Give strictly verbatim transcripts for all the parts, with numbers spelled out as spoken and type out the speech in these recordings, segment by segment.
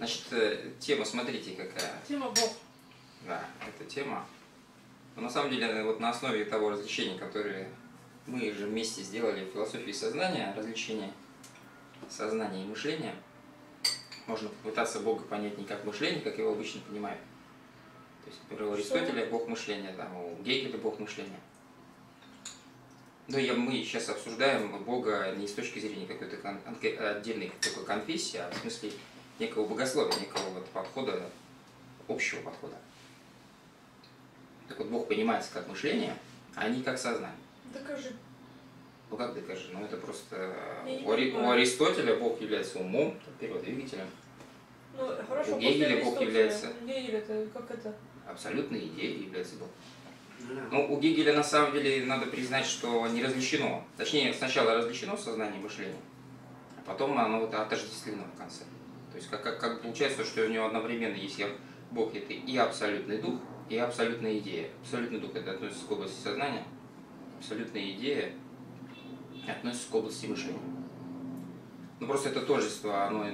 Значит, тема, смотрите, какая. Тема Бог. Да, эта тема. Но на самом деле, вот на основе того развлечения, которое мы же вместе сделали в философии сознания, развлечение сознания и мышления, можно попытаться Бога понять не как мышление, как его обычно понимают. То есть, например, у Аристотеля Бог мышления, там, у Гегеля Бог мышления. Но я, мы сейчас обсуждаем Бога не с точки зрения какой-то кон отдельной такой конфессии, а в смысле некого богословия, некого вот подхода, общего подхода. Так вот, Бог понимается как мышление, а не как сознание. Докажи. Ну как докажи? Ну это просто... У, Ари... у Аристотеля Бог является умом, перводвигателем. Ну, хорошо, у Гегеля Бог является... Гегель это как это? Абсолютной идеей является Бог. Ну, у Гегеля на самом деле надо признать, что не различено. Точнее, сначала различено сознание и мышление, а потом оно вот отождествлено в конце. То есть как, как, как получается, что у него одновременно есть Бог, это и абсолютный дух, и абсолютная идея. Абсолютный дух это относится к области сознания, абсолютная идея относится к области мышления. Ну просто это тождество, оно,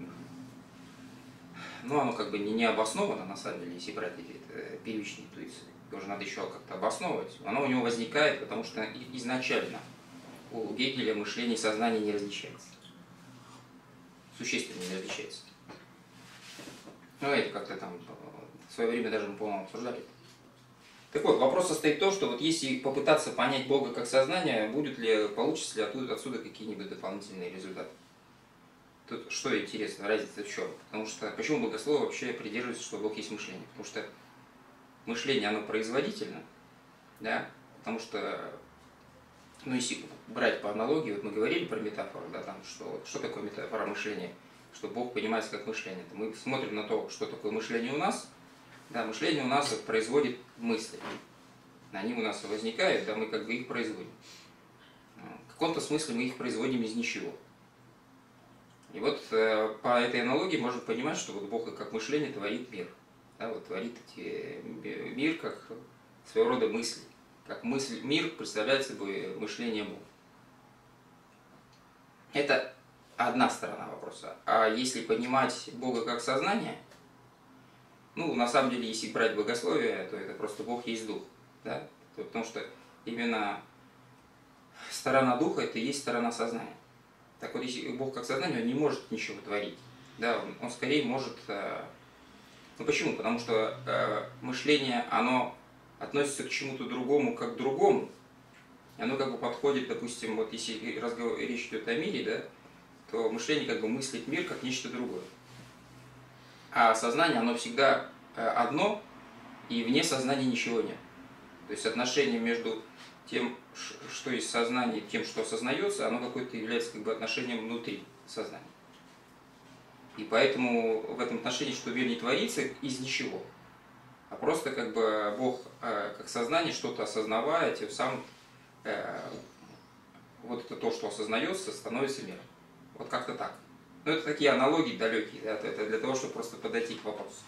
ну, оно как бы не, не обосновано на самом деле, если брать эти первичные интуиции. Его же надо еще как-то обосновывать. Оно у него возникает, потому что изначально у Гегеля мышление и сознание не различается. Существенно не различается. Ну, это как-то там в свое время даже мы, по-моему, обсуждали. Так вот, вопрос состоит в том, что вот если попытаться понять Бога как сознание, будет ли, получится ли оттуда, отсюда какие-нибудь дополнительные результаты. Тут что интересно, разница в чем? Потому что, почему богословы вообще придерживаются, что Бог есть мышление? Потому что мышление, оно производительно, да, потому что, ну, если брать по аналогии, вот мы говорили про метафору, да, там, что, что такое метафора мышления, что Бог понимается как мышление. Это мы смотрим на то, что такое мышление у нас, да, мышление у нас производит мысли, они у нас возникают, да, мы как бы их производим. В каком-то смысле мы их производим из ничего. И вот э, по этой аналогии можно понимать, что вот Бог как мышление творит мир. Да, вот творит эти, мир как своего рода мысли. Как мысль, мир представляет собой мышление Бога. Это одна сторона вопроса. А если понимать Бога как сознание, ну, на самом деле, если брать богословие, то это просто Бог есть дух. Да? Потому что именно сторона духа – это и есть сторона сознания. Так вот, если Бог как сознание, он не может ничего творить. Да? Он, он скорее может... Ну почему? Потому что э, мышление, оно относится к чему-то другому, как к другому. И оно как бы подходит, допустим, вот если разговор, речь идет о мире, да, то мышление как бы мыслит мир как нечто другое. А сознание, оно всегда э, одно, и вне сознания ничего нет. То есть отношение между тем, что есть сознание, и тем, что осознается, оно какое-то является как бы отношением внутри сознания. И поэтому в этом отношении, что мир не творится из ничего, а просто как бы Бог, э, как сознание, что-то осознавая, тем самым э, вот это то, что осознается, становится миром. Вот как-то так. Ну, это такие аналогии далекие, да, это для того, чтобы просто подойти к вопросу.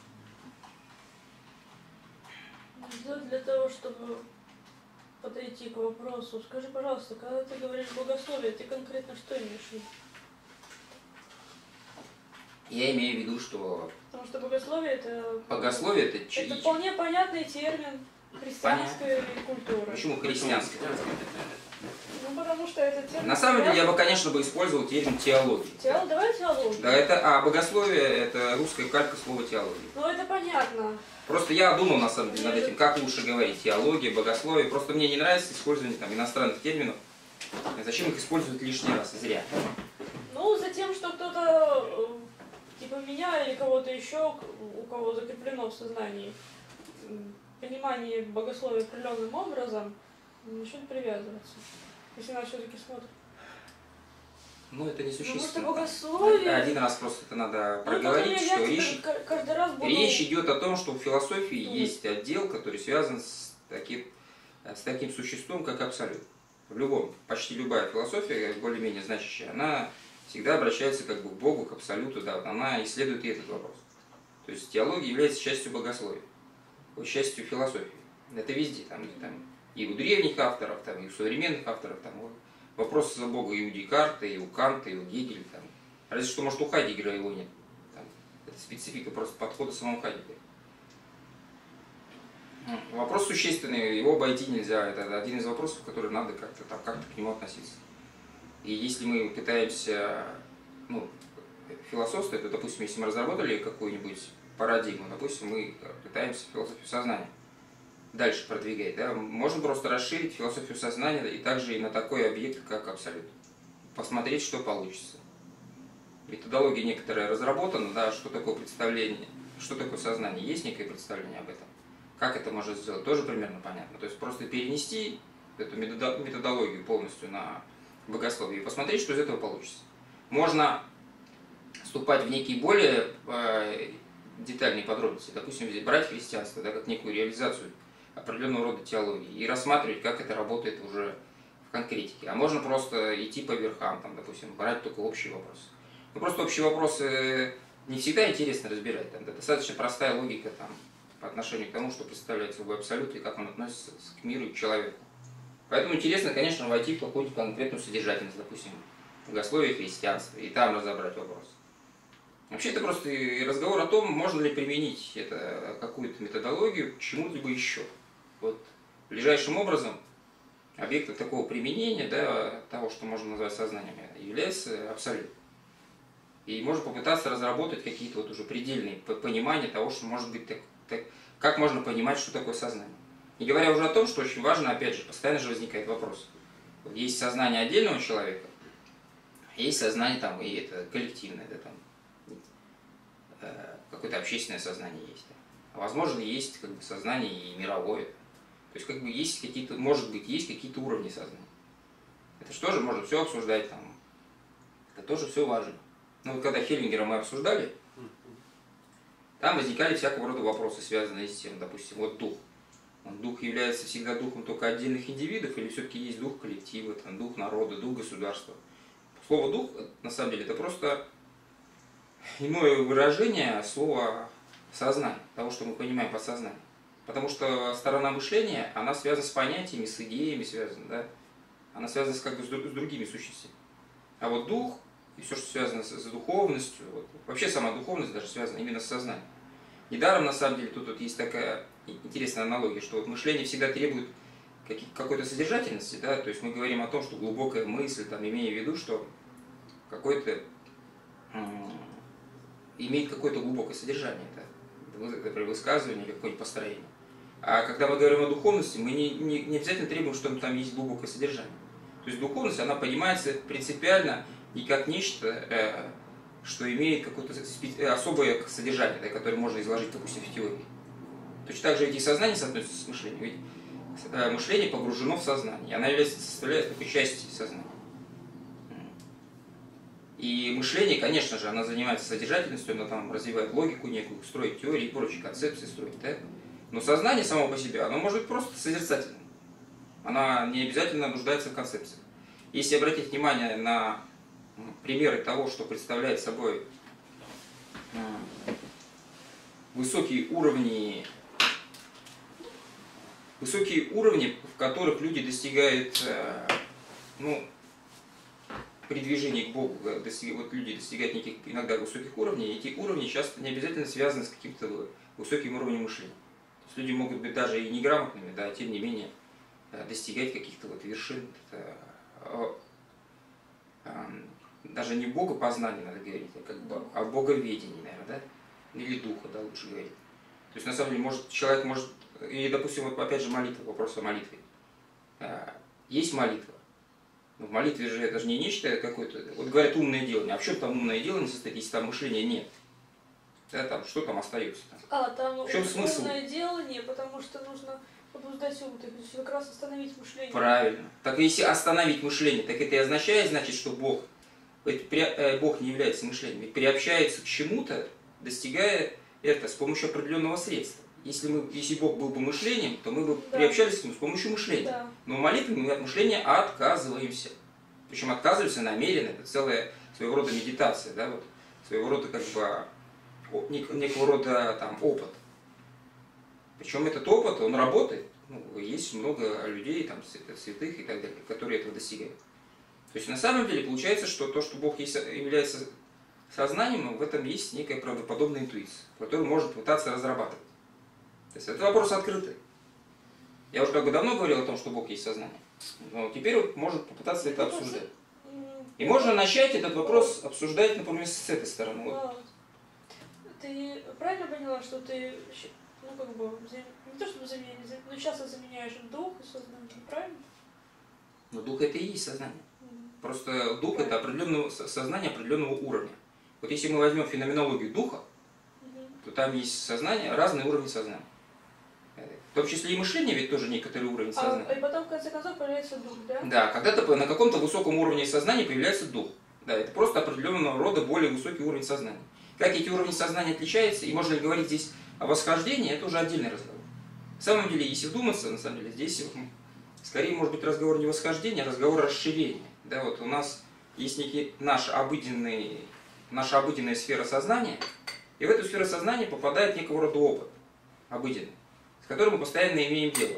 Для того, чтобы подойти к вопросу, скажи, пожалуйста, когда ты говоришь богословие, ты конкретно что имеешь в виду? Я имею в виду, что... Потому что богословие это... Богословие это... Это вполне понятный термин христианской культуры. Почему христианской? Ну, потому что это термин... На самом деле, я бы, конечно, бы использовал термин теология. Теол... Давай теологию. Да, это... А богословие это русская калька слова теология. Ну, это понятно. Просто я думал, на самом деле, над этим, как лучше говорить, теология, богословие. Просто мне не нравится использование там иностранных терминов. Зачем их использовать лишний раз? Зря. Ну, за тем, что кто-то... типа меня или кого-то еще, у кого закреплено в сознании понимание богословия определенным образом, начнет привязываться. Если нас все-таки смотрят. Ну, это не существенно. Потому что богословие... Один раз просто это надо Ну, проговорить, я что речь... каждый раз буду... речь идет о том, что в философии mm. есть отдел, который связан с таким, с таким существом, как абсолют. В любом, почти любая философия, более-менее значащая, она всегда обращается как бы к Богу, к абсолюту, да, она исследует и этот вопрос. То есть теология является частью богословия, частью философии. Это везде, там, там, и у древних авторов, там, и у современных авторов, там, вопросы за Бога и у Декарта, и у Канта, и у Гегеля. Там. Разве что, может, у Хайдеггера его нет. Там, Это специфика просто подхода самого Хайдеггера. Вопрос существенный, его обойти нельзя. Это один из вопросов, который надо как-то там, как-то к нему относиться. И если мы пытаемся, ну, философствовать, то, допустим, если мы разработали какую-нибудь парадигму, допустим, мы пытаемся философию сознания дальше продвигать, да, можно просто расширить философию сознания и также и на такой объект, как абсолют. Посмотреть, что получится. Методология некоторая разработана, да, что такое представление, что такое сознание, есть некое представление об этом. Как это можно сделать, тоже примерно понятно. То есть просто перенести эту методологию полностью на богословие и посмотреть, что из этого получится. Можно вступать в некие более э, детальные подробности, допустим, здесь брать христианство, да, как некую реализацию определенного рода теологии и рассматривать, как это работает уже в конкретике. А можно просто идти по верхам, там, допустим, брать только общие вопросы. Ну, просто общие вопросы не всегда интересно разбирать. Там, это достаточно простая логика там, по отношению к тому, что представляет собой абсолют и как он относится к миру и к человеку. Поэтому интересно, конечно, войти в какую-то конкретную содержательность, допустим, богословие христианства, и там разобрать вопрос. Вообще это просто разговор о том, можно ли применить это, какую-то методологию к чему-либо еще. Вот ближайшим образом объектом такого применения, да, того, что можно назвать сознанием, является абсолют. И можно попытаться разработать какие-то вот уже предельные понимания того, что может быть так, так, как можно понимать, что такое сознание. Не говоря уже о том, что очень важно, опять же, постоянно же возникает вопрос. Вот есть сознание отдельного человека, есть сознание там и это коллективное, да, там какое-то общественное сознание есть. А возможно, есть как бы сознание и мировое. То есть, как бы есть какие-то, может быть, есть какие-то уровни сознания. Это же тоже можно все обсуждать там. Это тоже все важно. Ну вот когда Хеллингера мы обсуждали, там возникали всякого рода вопросы, связанные с тем, допустим, вот дух. Он, дух является всегда духом только отдельных индивидов, или все-таки есть дух коллектива, там, дух народа, дух государства. Слово дух, на самом деле, это просто иное выражение слова сознание, того, что мы понимаем под сознанием. Потому что сторона мышления, она связана с понятиями, с идеями связана, да? Она связана с, как бы, с другими сущностями. А вот дух и все, что связано с, с духовностью, вот, вообще сама духовность даже связана именно с сознанием. Недаром, на самом деле, тут вот есть такая интересная аналогия, что вот мышление всегда требует какой-то содержательности, да? То есть мы говорим о том, что глубокая мысль, там, имея в виду, что какой-то имеет какое-то глубокое содержание, это, например, высказывание или какое-нибудь построение. А когда мы говорим о духовности, мы не, не, не обязательно требуем, что там есть глубокое содержание. То есть духовность, она понимается принципиально не как нечто, э, что имеет какое-то особое содержание, да, которое можно изложить, допустим, в теории. Точно так же эти сознания соотносятся с мышлением. Ведь э, мышление погружено в сознание, она является, составляет такой частью сознания. И мышление, конечно же, оно занимается содержательностью, оно там развивает логику некую, строит теории и прочие концепции строит, да? Но сознание само по себе, оно может быть просто созерцательным. Оно не обязательно нуждается в концепции. Если обратить внимание на примеры того, что представляет собой высокие уровни, высокие уровни, в которых люди достигают, ну, при движении к Богу, достиг, вот люди достигают неких иногда высоких уровней, и эти уровни часто не обязательно связаны с каким-то высоким уровнем мышления. То есть люди могут быть даже и неграмотными, да, тем не менее достигать каких-то вот вершин, это, даже не богопознания надо говорить, а как бы о боговедении, наверное, да, или духа, да, лучше говорить. То есть на самом деле может, человек может, и допустим, вот опять же молитва, вопрос о молитве. Есть молитва. В молитве же это же не нечто какое-то, вот говорят умное делание, а в чем там умное делание состоит, если там мышления нет? Да, там, что там остается? Там? А, там в чем смысл? Умное делание, потому что нужно побуждать ум, то есть как раз остановить мышление. Правильно. Так если остановить мышление, так это и означает, значит, что Бог, ведь при, э, Бог не является мышлением, ведь приобщается к чему-то, достигая это с помощью определенного средства. Если, мы, если Бог был бы мышлением, то мы бы да. приобщались к нему с помощью мышления. Да. Но в молитве мы от мышления отказываемся. Причем отказываемся намеренно. Это целая своего рода медитация, да, вот, своего рода как бы нек, некого рода там, опыт. Причем этот опыт, он работает. Ну, есть много людей, там, святых и так далее, которые этого достигают. То есть на самом деле получается, что то, что Бог есть, является сознанием, в этом есть некая правдоподобная интуиция, которую можно пытаться разрабатывать. То есть это вопрос открытый. Я уже как бы давно говорил о том, что Бог есть сознание. Но теперь вот можно попытаться это обсуждать. И можно начать этот вопрос обсуждать, например, с этой стороны. Вот. Ты правильно поняла, что ты, ну как бы, не то чтобы заменяешь, но часто заменяешь дух и сознание, правильно? Но дух это и есть сознание. Mm. Просто дух это определенное сознание определенного уровня. Вот если мы возьмем феноменологию духа, mm-hmm. то там есть сознание, разные уровни сознания. В том числе и мышление ведь тоже некоторый уровень сознания. А, и потом в конце концов появляется дух, да? Да, когда-то на каком-то высоком уровне сознания появляется дух. Да, это просто определенного рода более высокий уровень сознания. Как эти уровни сознания отличаются, и можно ли говорить здесь о восхождении, это уже отдельный разговор. На самом деле, если вдуматься, на самом деле, здесь скорее может быть разговор не восхождения, а разговор расширения. Да, вот у нас есть некий наш обыденный, наша обыденная сфера сознания, и в эту сферу сознания попадает некого рода опыт обыденный, с которым мы постоянно имеем дело.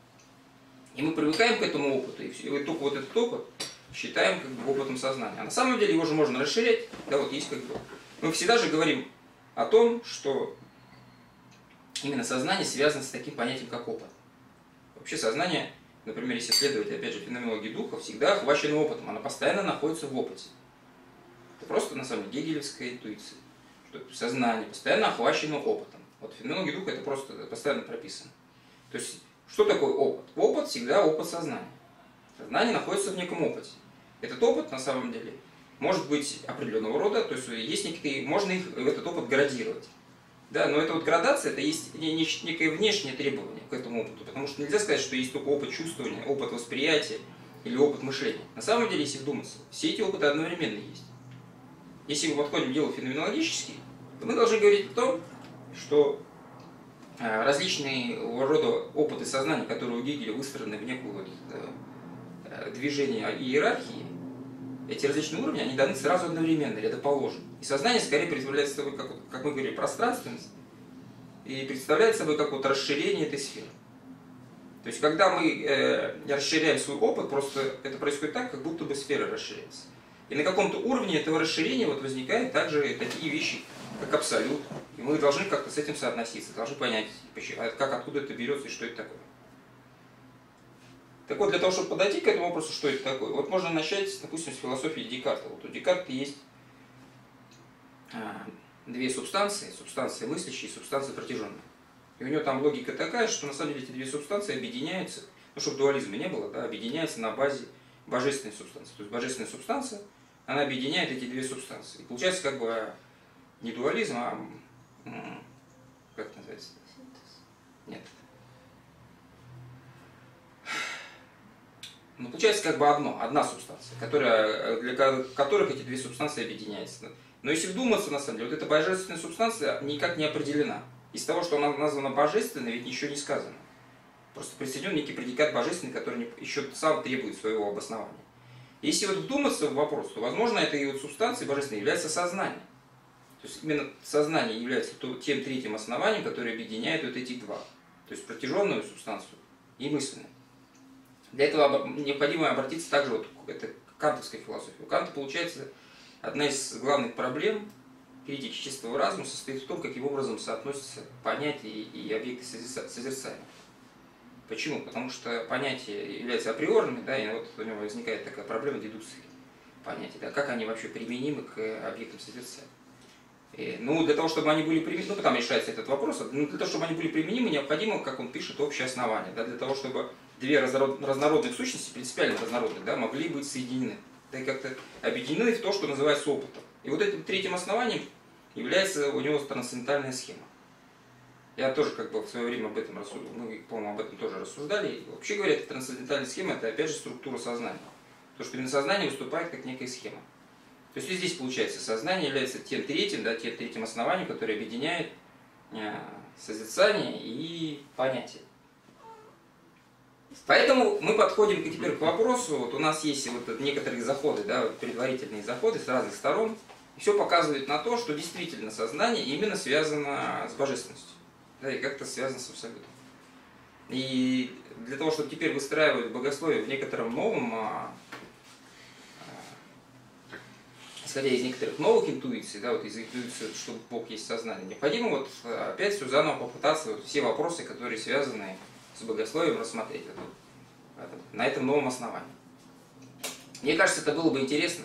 И мы привыкаем к этому опыту, и только вот этот опыт считаем как бы опытом сознания. А на самом деле его же можно расширять, да, вот есть как бы. Мы всегда же говорим о том, что именно сознание связано с таким понятием, как опыт. Вообще сознание, например, если следовать, опять же, феноменологии духа, всегда охвачено опытом, она постоянно находится в опыте. Это просто, на самом деле, гегелевская интуиция, что сознание постоянно охвачено опытом. Вот в феноменологии духа это просто постоянно прописано. То есть, что такое опыт? Опыт всегда опыт сознания. Сознание находится в неком опыте. Этот опыт, на самом деле, может быть определенного рода, то есть есть некие, можно их, этот опыт градировать. Да, но эта вот градация, это есть некое внешнее требование к этому опыту, потому что нельзя сказать, что есть только опыт чувствования, опыт восприятия или опыт мышления. На самом деле, если вдуматься, все эти опыты одновременно есть. Если мы подходим к делу феноменологически, то мы должны говорить о том, что различные рода опыты сознания, которые у Гегеля выстроены в некую вот, э, движение иерархии, эти различные уровни, они даны сразу одновременно, рядоположно. И сознание скорее представляет собой, как, как мы говорим, пространственность, и представляет собой как вот расширение этой сферы. То есть, когда мы э, расширяем свой опыт, просто это происходит так, как будто бы сфера расширяется. И на каком-то уровне этого расширения вот возникают также такие вещи, как абсолют. И мы должны как-то с этим соотноситься, должны понять, как, откуда это берется и что это такое. Так вот, для того, чтобы подойти к этому вопросу, что это такое, вот можно начать, допустим, с философии Декарта. Вот у Декарта есть а, две субстанции, субстанция мыслящая и субстанция протяженная. И у него там логика такая, что на самом деле эти две субстанции объединяются, ну, чтобы дуализма не было, да, объединяются на базе божественной субстанции. То есть божественная субстанция, она объединяет эти две субстанции. И получается как бы не дуализм, а как это называется? Нет. Ну, получается как бы одно, одна субстанция, которая, для которых эти две субстанции объединяются. Но если вдуматься, на самом деле, вот эта божественная субстанция никак не определена. Из того, что она названа божественной, ведь ничего не сказано. Просто присоединен некий предикат божественный, который еще сам требует своего обоснования. Если вот вдуматься в вопрос, то, возможно, этой вот субстанцией божественной является сознание. То есть именно сознание является тем третьим основанием, которое объединяет вот эти два. То есть протяженную субстанцию и мысленную. Для этого необходимо обратиться также вот к этой кантовской философии. У Канта, получается, одна из главных проблем критики чистого разума состоит в том, каким образом соотносятся понятия и объекты созерцания. Почему? Потому что понятия являются априорными, да, и вот у него возникает такая проблема дедукции понятий, да, как они вообще применимы к объектам созерцания. И, ну, для того, чтобы они были применимы, ну, там решается этот вопрос, но для того, чтобы они были применимы, необходимо, как он пишет, общее основание, да, для того, чтобы две разнородных сущности, принципиально разнородных, да, могли быть соединены, да, и как-то объединены в то, что называется опытом. И вот этим третьим основанием является у него трансцендентальная схема. Я тоже как бы в свое время об этом рассуждал, мы, по-моему, об этом тоже рассуждали. И вообще говоря, эта трансцендентальная схема – это опять же структура сознания. То, что именно сознание выступает как некая схема. То есть и здесь, получается, сознание является тем третьим, да, тем третьим основанием, которое объединяет э, созерцание и понятие. Поэтому мы подходим теперь к вопросу, вот у нас есть вот некоторые заходы, да, предварительные заходы с разных сторон, и все показывает на то, что действительно сознание именно связано с божественностью, да, и как-то связано с абсолютом. И для того, чтобы теперь выстраивать богословие в некотором новом, исходя из некоторых новых интуиций, да, вот из интуиции, что Бог есть сознание, необходимо вот опять все заново попытаться вот все вопросы, которые связаны с богословием, рассмотреть это, на этом новом основании. Мне кажется, это было бы интересно.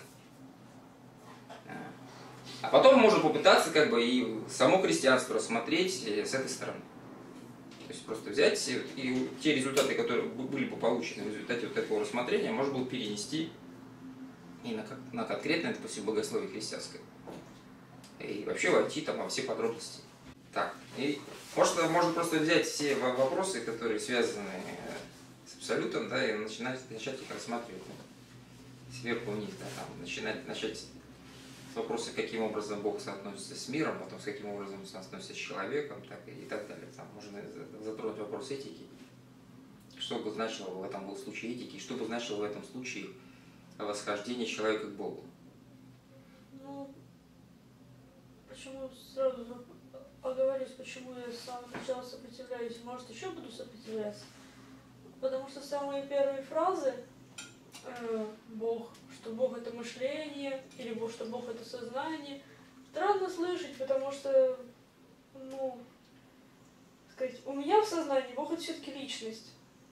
А потом можно попытаться как бы и само христианство рассмотреть с этой стороны. То есть просто взять и те результаты, которые были бы получены в результате вот этого рассмотрения, можно было перенести и на, на конкретное, допустим, богословие христианское. И вообще войти там во все подробности. Так, и можно, можно просто взять все вопросы, которые связаны с абсолютом, да, и начинать, начать их рассматривать сверху вниз, да, там, начинать, начать с вопроса, каким образом Бог соотносится с миром, потом с каким образом он соотносится с человеком, так, и так далее. Там можно затронуть вопрос этики, что бы значило в этом был случае этики, что бы значило в этом случае восхождение человека к Богу. Ну, почему сразу оговорюсь, почему я с самого начала сопротивляюсь, может еще буду сопротивляться? Потому что самые первые фразы э, Бог, что Бог это мышление, или Бог, что Бог это сознание, странно слышать, потому что, ну, сказать, у меня в сознании Бог это все-таки личность.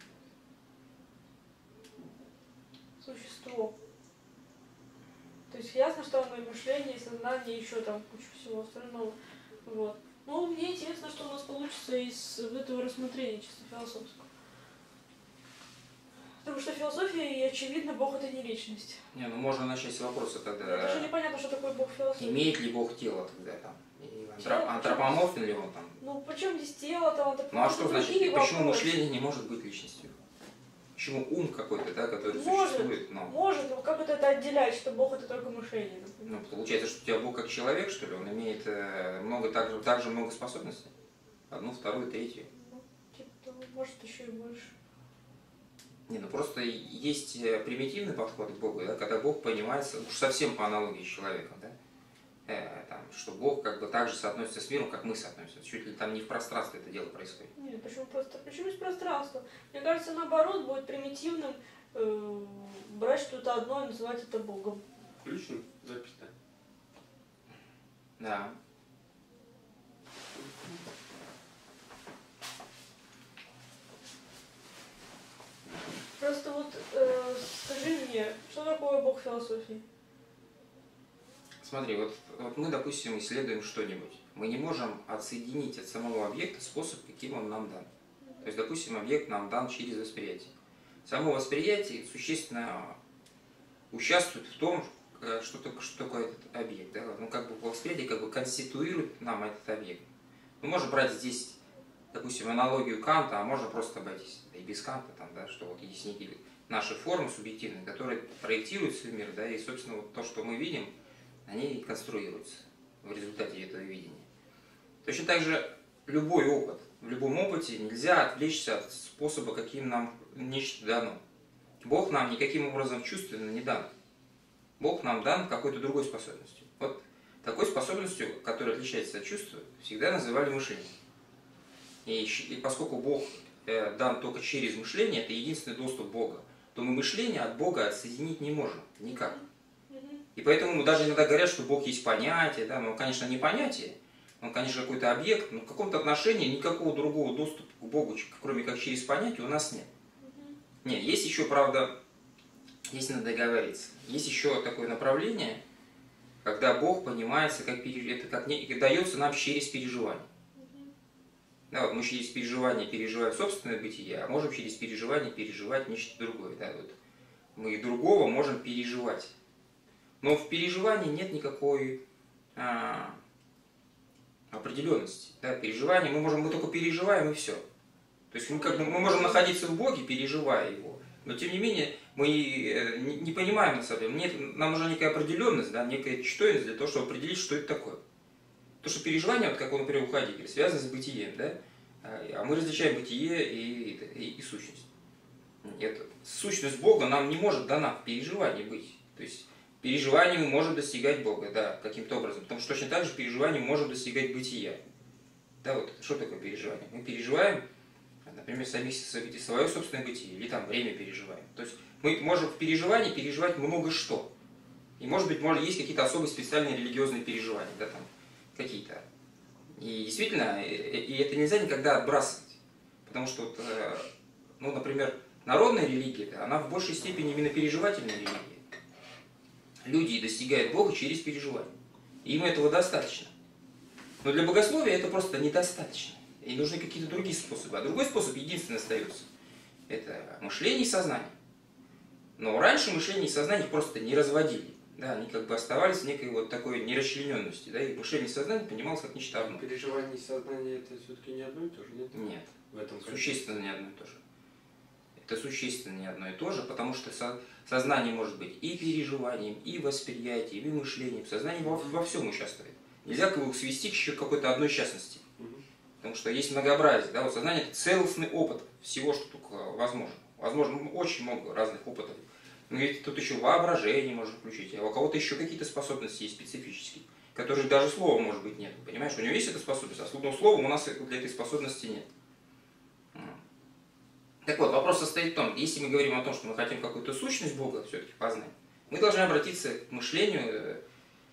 Существо. То есть ясно, что оно и мышление, и сознание, и еще там куча всего остального. Вот. Но мне интересно, что у нас получится из этого рассмотрения чисто философского. Потому что философия, и очевидно, Бог это не личность. Не, ну можно начать с вопроса тогда. Это же непонятно, что такое Бог философии. Имеет ли Бог тело тогда там? И антроп, антропоморфен ли он там? Ну почему здесь тело, там антропоморфен? Ну а что значит, и почему мышление не может быть личностью? Почему ум какой-то, да, который может, существует? Но... Может, но как вот это отделять, что Бог это только мышление? Например? Ну, получается, что у тебя Бог как человек, что ли? Он имеет э, много, также, также много способностей? Одну, вторую, третью? Ну, типа того, может еще и больше. Не, ну просто есть примитивный подход к Богу, да, когда Бог понимается, уж совсем по аналогии с человеком, да, э, там, что Бог как бы так же соотносится с миром, как мы соотносимся. Чуть ли там не в пространстве это дело происходит. Нет, почему просто? Почему из пространства? Мне кажется, наоборот, будет примитивным э, брать что-то одно и называть это Богом. Включим запись, да? Да. Просто вот э, скажи мне, что такое Бог философии? Смотри, вот, вот мы, допустим, исследуем что-нибудь. Мы не можем отсоединить от самого объекта способ, каким он нам дан. То есть, допустим, объект нам дан через восприятие. Само восприятие существенно участвует в том, что такое, что такое этот объект. Да? Ну, как бы восприятие как бы конституирует нам этот объект. Мы можем брать здесь, допустим, аналогию Канта, а можно просто обойтись да, и без Канта, там, да, что вот есть некие наши формы субъективные, которые проектируют свой мир, да, и, собственно, вот то, что мы видим, они конструируются в результате этого видения. Точно так же любой опыт. В любом опыте нельзя отвлечься от способа, каким нам нечто дано. Бог нам никаким образом чувственно не дан. Бог нам дан какой-то другой способностью. Вот такой способностью, которая отличается от чувства, всегда называли мышление. И, и поскольку Бог э, дан только через мышление, это единственный доступ Бога, то мы мышление от Бога отсоединить не можем никак. И поэтому даже иногда говорят, что Бог есть понятие, да, но, конечно, не понятие, он, конечно, какой-то объект, но в каком-то отношении никакого другого доступа к Богу, кроме как через понятие, у нас нет. Нет, есть еще, правда, есть надо договориться. Есть еще такое направление, когда Бог понимается, как, это как не, дается нам через переживание. Да, вот мы через переживание переживаем собственное бытие, а можем через переживание переживать нечто другое. Да, вот мы другого можем переживать. Но в переживании нет никакой а, определенности. Да, переживание мы можем, мы только переживаем и все. То есть мы, как бы, мы можем находиться в Боге, переживая его, но тем не менее мы не, не понимаем на самом деле. Нет, нам нужна некая определенность, да, некая чтойность для того, чтобы определить, что это такое. То, что переживание, вот как он, например, у Хайдеггера, связано с бытием, да, а мы различаем бытие и, и, и сущность. Это, сущность Бога нам не может дана в переживании быть. То есть переживанием мы можем достигать Бога, да, каким-то образом. Потому что точно так же переживанием мы можем достигать бытия. Да, вот что такое переживание? Мы переживаем, например, сами свое собственное бытие, или там время переживаем. То есть мы можем в переживании переживать много что. И может быть, может, есть какие-то особые специальные религиозные переживания, да, там, какие-то. И действительно, и это нельзя никогда отбрасывать. Потому что, вот, ну, например, народная религия, она в большей степени именно переживательная религия. Люди достигают Бога через переживания. И им этого достаточно. Но для богословия это просто недостаточно. И нужны какие-то другие способы. А другой способ единственный остается. Это мышление и сознание. Но раньше мышление и сознание их просто не разводили. Да, они как бы оставались в некой вот такой нерасчлененности. Да, и мышление и сознание понималось как нечто одно. Переживание и сознание это все-таки не одно и то же, нет? Нет. В этом существенно не одно и то же. Это существенно не одно и то же, потому что со, сознание может быть и переживанием, и восприятием, и мышлением. Сознание во, во всем участвует. Нельзя его свести к еще какой-то одной частности. Потому что есть многообразие. Да? Вот сознание – это целостный опыт всего, что только возможно. Возможно, очень много разных опытов. Но ведь тут еще воображение можно включить, а у кого-то еще какие-то способности есть специфические, которых даже слова, может быть, нет. Понимаешь, у него есть эта способность, а словом словом у нас для этой способности нет. Так вот, вопрос состоит в том, если мы говорим о том, что мы хотим какую-то сущность Бога все-таки познать, мы должны обратиться к мышлению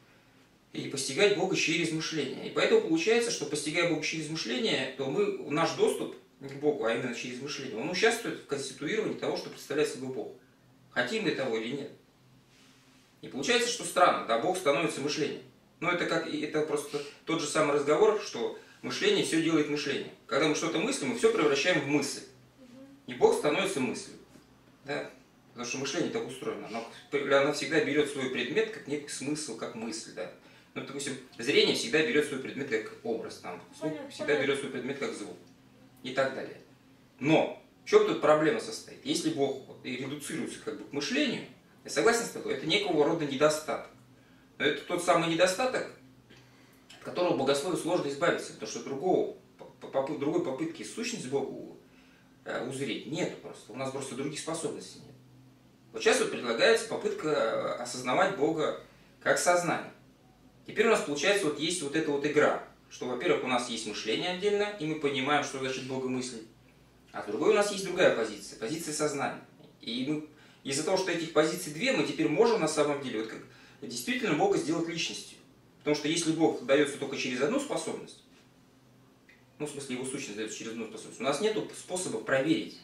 и постигать Бога через мышление. И поэтому получается, что постигая Бога через мышление, то мы, наш доступ к Богу, а именно через мышление, он участвует в конституировании того, что представляет собой Бог. Хотим мы того или нет. И получается, что странно, да, Бог становится мышлением. Но это, как, это просто тот же самый разговор, что мышление все делает мышление. Когда мы что-то мыслим, мы все превращаем в мысль. И Бог становится мыслью. Да? Потому что мышление так устроено. Оно, оно всегда берет свой предмет как некий смысл, как мысль. Да? Ну, допустим, зрение всегда берет свой предмет как образ, там, слух всегда берет свой предмет как звук. И так далее. Но в чем тут проблема состоит? Если Бог вот, и редуцируется как бы к мышлению, я согласен с тобой, это некого рода недостаток. Но это тот самый недостаток, от которого богословию сложно избавиться, потому что другого, другой попытки сущность Бога узреть нет просто. У нас просто других способностей нет. Вот сейчас вот предлагается попытка осознавать Бога как сознание. Теперь у нас получается вот есть вот эта вот игра, что, во-первых, у нас есть мышление отдельно, и мы понимаем, что значит Бога мыслить. А с другой у нас есть другая позиция, позиция сознания. И мы из-за того, что этих позиций две, мы теперь можем на самом деле вот как, действительно Бога сделать личностью. Потому что если Бог дается только через одну способность, ну, в смысле, его сущность дается через одну способность, у нас нет способа проверить,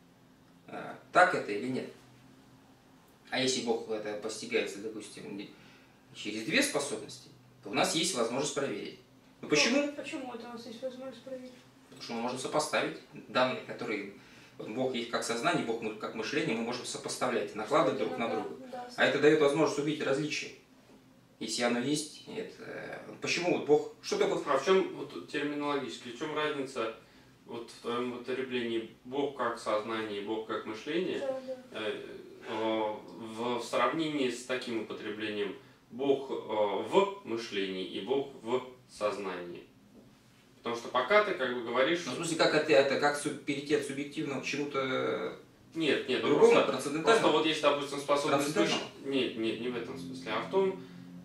так это или нет. А если Бог это постигается, допустим, через две способности, то у нас есть возможность проверить. Но почему? Почему это у нас есть возможность проверить? Потому что мы можем сопоставить данные, которые... Вот Бог есть как сознание, Бог как мышление, мы можем сопоставлять, накладывать друг на друга. Да, а это дает возможность увидеть различия. Если оно есть, это... Почему вот Бог... Что такое... А в чем, вот, терминологически, в чем разница вот, в твоем употреблении Бог как сознание, Бог как мышление, да, да. Э, э, в сравнении с таким употреблением Бог э, в мышлении и Бог в сознании? Потому что пока ты как бы говоришь... Ну, в смысле, как это, это как перейти от субъективного к чему-то... Нет, нет, другому, просто, трансцендентальному. Просто вот есть, допустим, способность Трансцендентальному? Нет, нет, не в этом смысле, а в том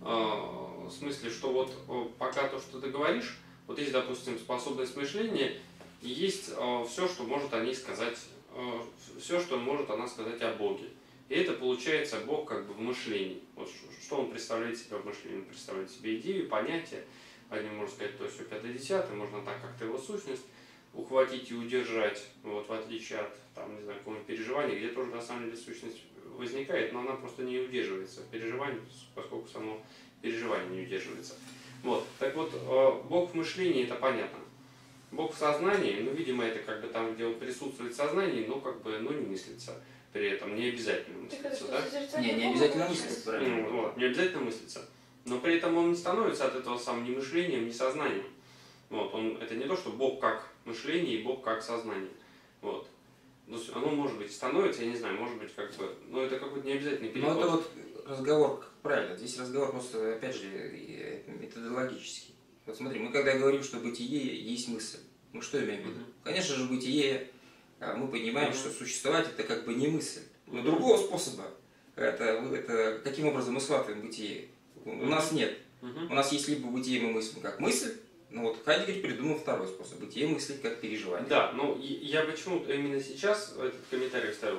э, смысле, что вот э, пока то, что ты говоришь, вот есть, допустим, способность мышления, и есть э, все, что может о ней сказать, э, все, что может она сказать о Боге. И это получается Бог как бы в мышлении. Вот что он представляет себя в мышлении? Он представляет себе идею, понятие, один можно сказать то, все пятое, десятое, можно так как-то его сущность ухватить и удержать, вот, в отличие от, там, не знаю, какого-нибудь переживания, где тоже на самом деле сущность возникает, но она просто не удерживается в переживании, поскольку само переживание не удерживается. Вот. Так вот, Бог в мышлении, это понятно. Бог в сознании, ну, видимо, это как бы там, где он присутствует в сознании, но как бы, ну, не мыслится при этом, не обязательно мыслится, да? Не, не обязательно мыслится, правильно. Ну, вот, не обязательно мыслится. Но при этом он не становится от этого самым ни мышлением, ни сознанием. Вот, он, это не то, что Бог как мышление и Бог как сознание. Вот. Но оно может быть становится, я не знаю, может быть как бы, но это какой-то необязательный переход. Ну это вот разговор, правильно, здесь разговор просто, опять же, методологический. Вот смотри, мы когда говорим, что бытие есть мысль, мы что имеем в виду? Mm-hmm. Конечно же, бытие, мы понимаем, mm-hmm. что существовать это как бы не мысль. Но mm-hmm. другого способа, это, это каким образом мы схватываем бытие, mm-hmm. у нас нет. Mm-hmm. У нас есть либо бытие мы мыслим как мысль, ну вот Хайдеггер придумал второй способ. Бытие мыслить как переживание. Да, но я почему именно сейчас этот комментарий вставил?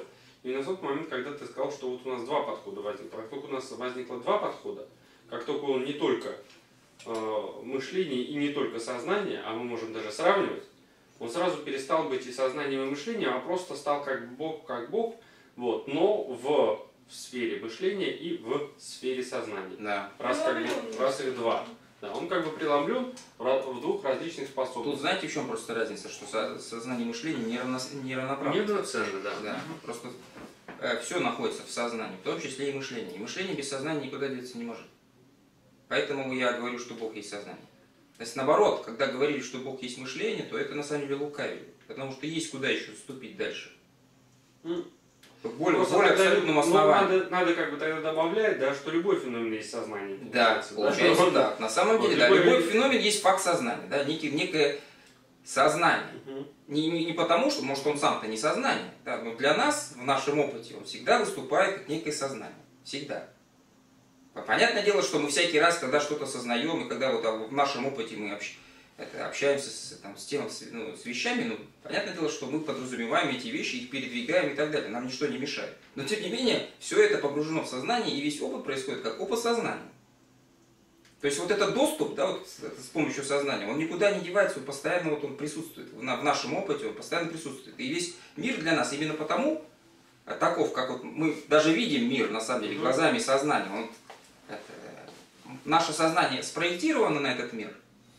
именно в тот момент, когда ты сказал, что вот у нас два подхода возникло. Как только у нас возникло два подхода, как только он не только э, мышление и не только сознание, а мы можем даже сравнивать, он сразу перестал быть и сознанием, и мышлением, а просто стал как Бог, как Бог, вот, но в, в сфере мышления и в сфере сознания. Да. Раз, как бы, раз их два. Да, он как бы преломлен в двух различных способностях. Тут знаете, в чем просто разница, что со- сознание и мышление не, равно, не равноправны. Неравноценно, да. Да. Просто э, все находится в сознании, в том числе и мышление. И мышление без сознания никуда деться не может. Поэтому я говорю, что Бог есть сознание. То есть наоборот, когда говорили, что Бог есть мышление, то это на самом деле лукавили. Потому что есть куда еще вступить дальше. Ну, Более, просто более тогда, абсолютном ну, основании. надо, надо как бы тогда добавлять, да, что любой феномен есть сознание. Да, получается, да. На самом Вот деле, да, любой- любой феномен есть факт сознания, да, некий, некое сознание. Мгм. Не, не, не потому, что, может, он сам-то не сознание, да, но для нас, в нашем опыте, он всегда выступает как некое сознание. Всегда. Понятное дело, что мы всякий раз, когда что-то сознаем, и когда вот в нашем опыте мы общ- это, общаемся с, там, с, тем, с, ну, с вещами, ну, понятное дело, что мы подразумеваем эти вещи, их передвигаем и так далее, нам ничто не мешает. Но, тем не менее, все это погружено в сознание, и весь опыт происходит как опыт сознания. То есть вот этот доступ, да, вот с, с помощью сознания, он никуда не девается, он постоянно вот он присутствует. В, на, в нашем опыте он постоянно присутствует. И весь мир для нас именно потому, а, таков, как вот мы даже видим мир, на самом деле, глазами сознания. Он, это, наше сознание спроектировано на этот мир.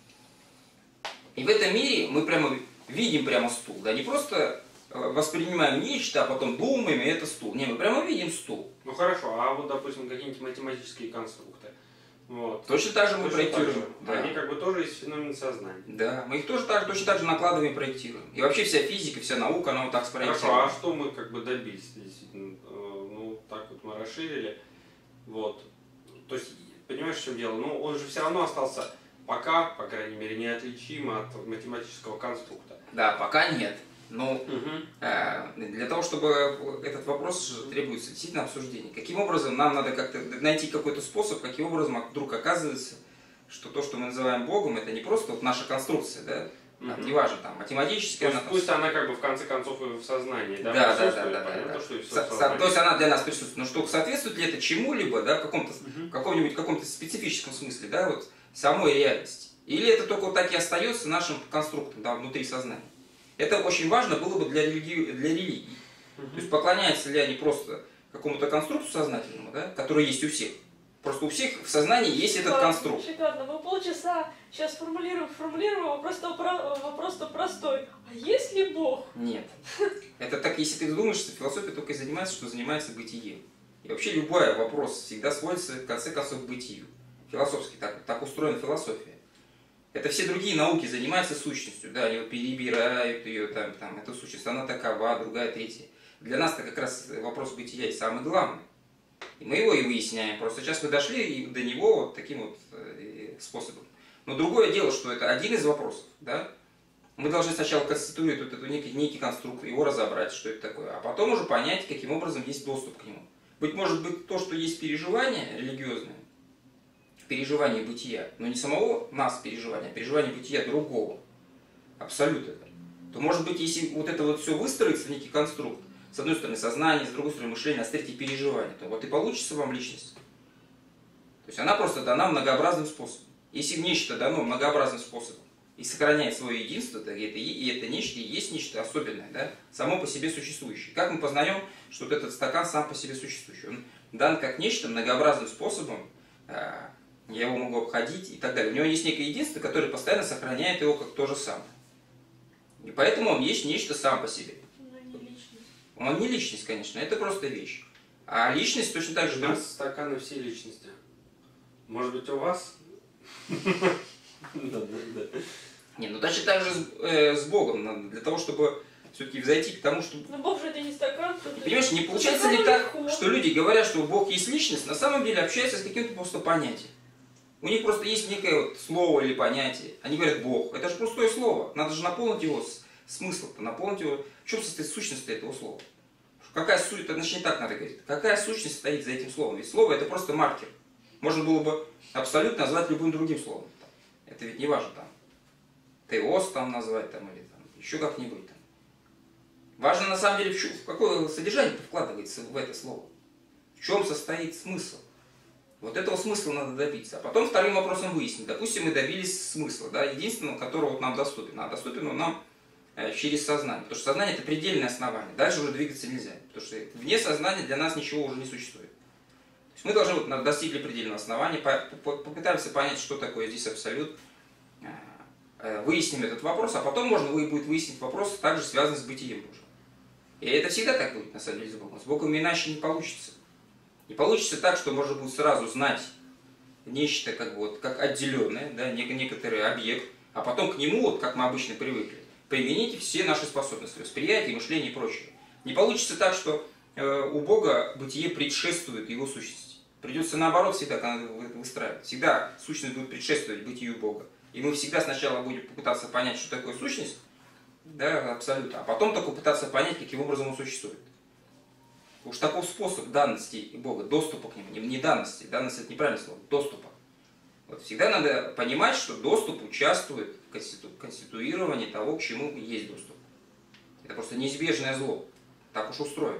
И в этом мире мы прямо видим прямо стул. Да, не просто воспринимаем нечто, а потом думаем, и это стул. Не, мы прямо видим стул. Ну хорошо, а вот, допустим, какие-нибудь математические конструкты. Вот. Точно так же мы Точно проектируем. так же. Да. Они как бы тоже есть феномен сознания. Да, мы их тоже так, точно так же накладываем и проектируем. И вообще вся физика, вся наука, она вот так Хорошо, спроектирована. а что мы как бы добились действительно? Э, Ну, так вот мы расширили. Вот. То есть, понимаешь, в чем дело? Ну, он же все равно остался пока, по крайней мере, неотличим от математического конструкта. Да, пока нет. Но Угу. э, для того, чтобы этот вопрос требуется действительно обсуждения. Каким образом нам надо как-то найти какой-то способ, каким образом вдруг оказывается, что то, что мы называем Богом, это не просто вот наша конструкция, да? Угу. Неважно, там, математическая. Пусть, она, пусть она как бы в конце концов и в сознании, да, Да, да, присутствует, да, да, понятно, да. что и всё в Со- со- сознании. То есть она для нас присутствует. Но что соответствует ли это чему-либо, да, в каком-то, Мгм. в каком-нибудь каком-то специфическом смысле, да, вот самой реальности? Или это только вот так и остается нашим конструктом, да, внутри сознания? Это очень важно было бы для религии, для религии. Мгм. То есть поклоняются ли они просто какому-то конструкту сознательному, да, который есть у всех. Просто у всех в сознании есть этот Шикарно, конструкт. Шикарно. Мы полчаса сейчас формулируем, формулируем вопрос-то, про- вопрос-то простой. А есть ли Бог? Нет. Это так, если ты задумаешься, философия только и занимается, что занимается бытием. И вообще любой вопрос всегда сводится в конце концов к бытию. Философски так, так устроена философия. Это все другие науки занимаются сущностью, да, они вот перебирают ее, там, там, эта сущность, она такова, другая, третья. Для нас-то как раз вопрос бытия и самый главный. И мы его и выясняем. Просто сейчас мы дошли и до него вот таким вот э, способом. Но другое дело, что это один из вопросов, да. Мы должны сначала конституировать вот этот некий, некий конструкт, его разобрать, что это такое, а потом уже понять, каким образом есть доступ к нему. Быть может быть то, что есть переживание религиозное, переживание бытия, но не самого нас переживания, а переживание бытия другого, абсолютно, то может быть, если вот это вот все выстроится в некий конструкт, с одной стороны сознание, с другой стороны мышление, а с третьей переживание, то вот и получится вам личность. То есть она просто дана многообразным способом. Если нечто дано многообразным способом и сохраняет свое единство, то это, и это нечто и есть нечто особенное, да, само по себе существующее. Как мы познаем, что вот этот стакан сам по себе существующий? Он дан как нечто многообразным способом, я его могу обходить и так далее. У него есть некое единство, которое постоянно сохраняет его как то же самое. И поэтому он есть нечто сам по себе. Ну, не личность. Он не личность, конечно, это просто вещь. А личность точно так же... У друг- нас стаканы все личности. Может быть, у вас? Да, да, да. Не, ну точно так же с, э, с Богом. Надо для того, чтобы все-таки взойти к тому, что... Ну, Бог же это не стакан. тут- Понимаешь, не тут получается ли стакан так, легко. что люди говорят, что Бог есть личность, на самом деле общаются с каким-то просто понятием. У них просто есть некое вот слово или понятие. Они говорят Бог. Это же простое слово. Надо же наполнить его с- смыслом-то, наполнить его... В чем состоит сущность этого слова? Какая суть, это значит не так надо говорить. Какая сущность стоит за этим словом? Ведь слово это просто маркер. Можно было бы абсолютно назвать любым другим словом. Это ведь не важно там. Теос там назвать там или там, еще как-нибудь там. Важно на самом деле, в, чё, в какое содержание вкладывается в это слово. В чем состоит смысл. Вот этого смысла надо добиться. А потом вторым вопросом выяснить. Допустим, мы добились смысла, да, единственного, которого вот нам доступен. А доступен он нам э, через сознание. Потому что сознание – это предельное основание. Дальше уже двигаться нельзя. Потому что вне сознания для нас ничего уже не существует. То есть мы должны вот, достигли предельного основания, попытаемся понять, что такое здесь абсолют, э, выясним этот вопрос, а потом можно будет выяснить вопрос, также связанный с бытием Божьим. И это всегда так будет, на самом деле, с Богом. С Богом иначе не получится. Не получится так, что можно будет сразу знать нечто как, бы, вот, как отделенное, да, некоторый объект, а потом к нему, вот, как мы обычно привыкли, применить все наши способности, восприятие, мышление и прочее. Не получится так, что э, у Бога бытие предшествует его сущности. Придется наоборот всегда выстраивать. Всегда сущность будет предшествовать бытию Бога. И мы всегда сначала будем пытаться понять, что такое сущность, да, абсолютно, а потом только пытаться понять, каким образом он существует. Уж таков способ данности Бога, доступа к нему, не, не данности, данность это неправильное слово, доступа. Вот всегда надо понимать, что доступ участвует в конститу, конституировании того, к чему есть доступ. Это просто неизбежное зло, так уж устроено.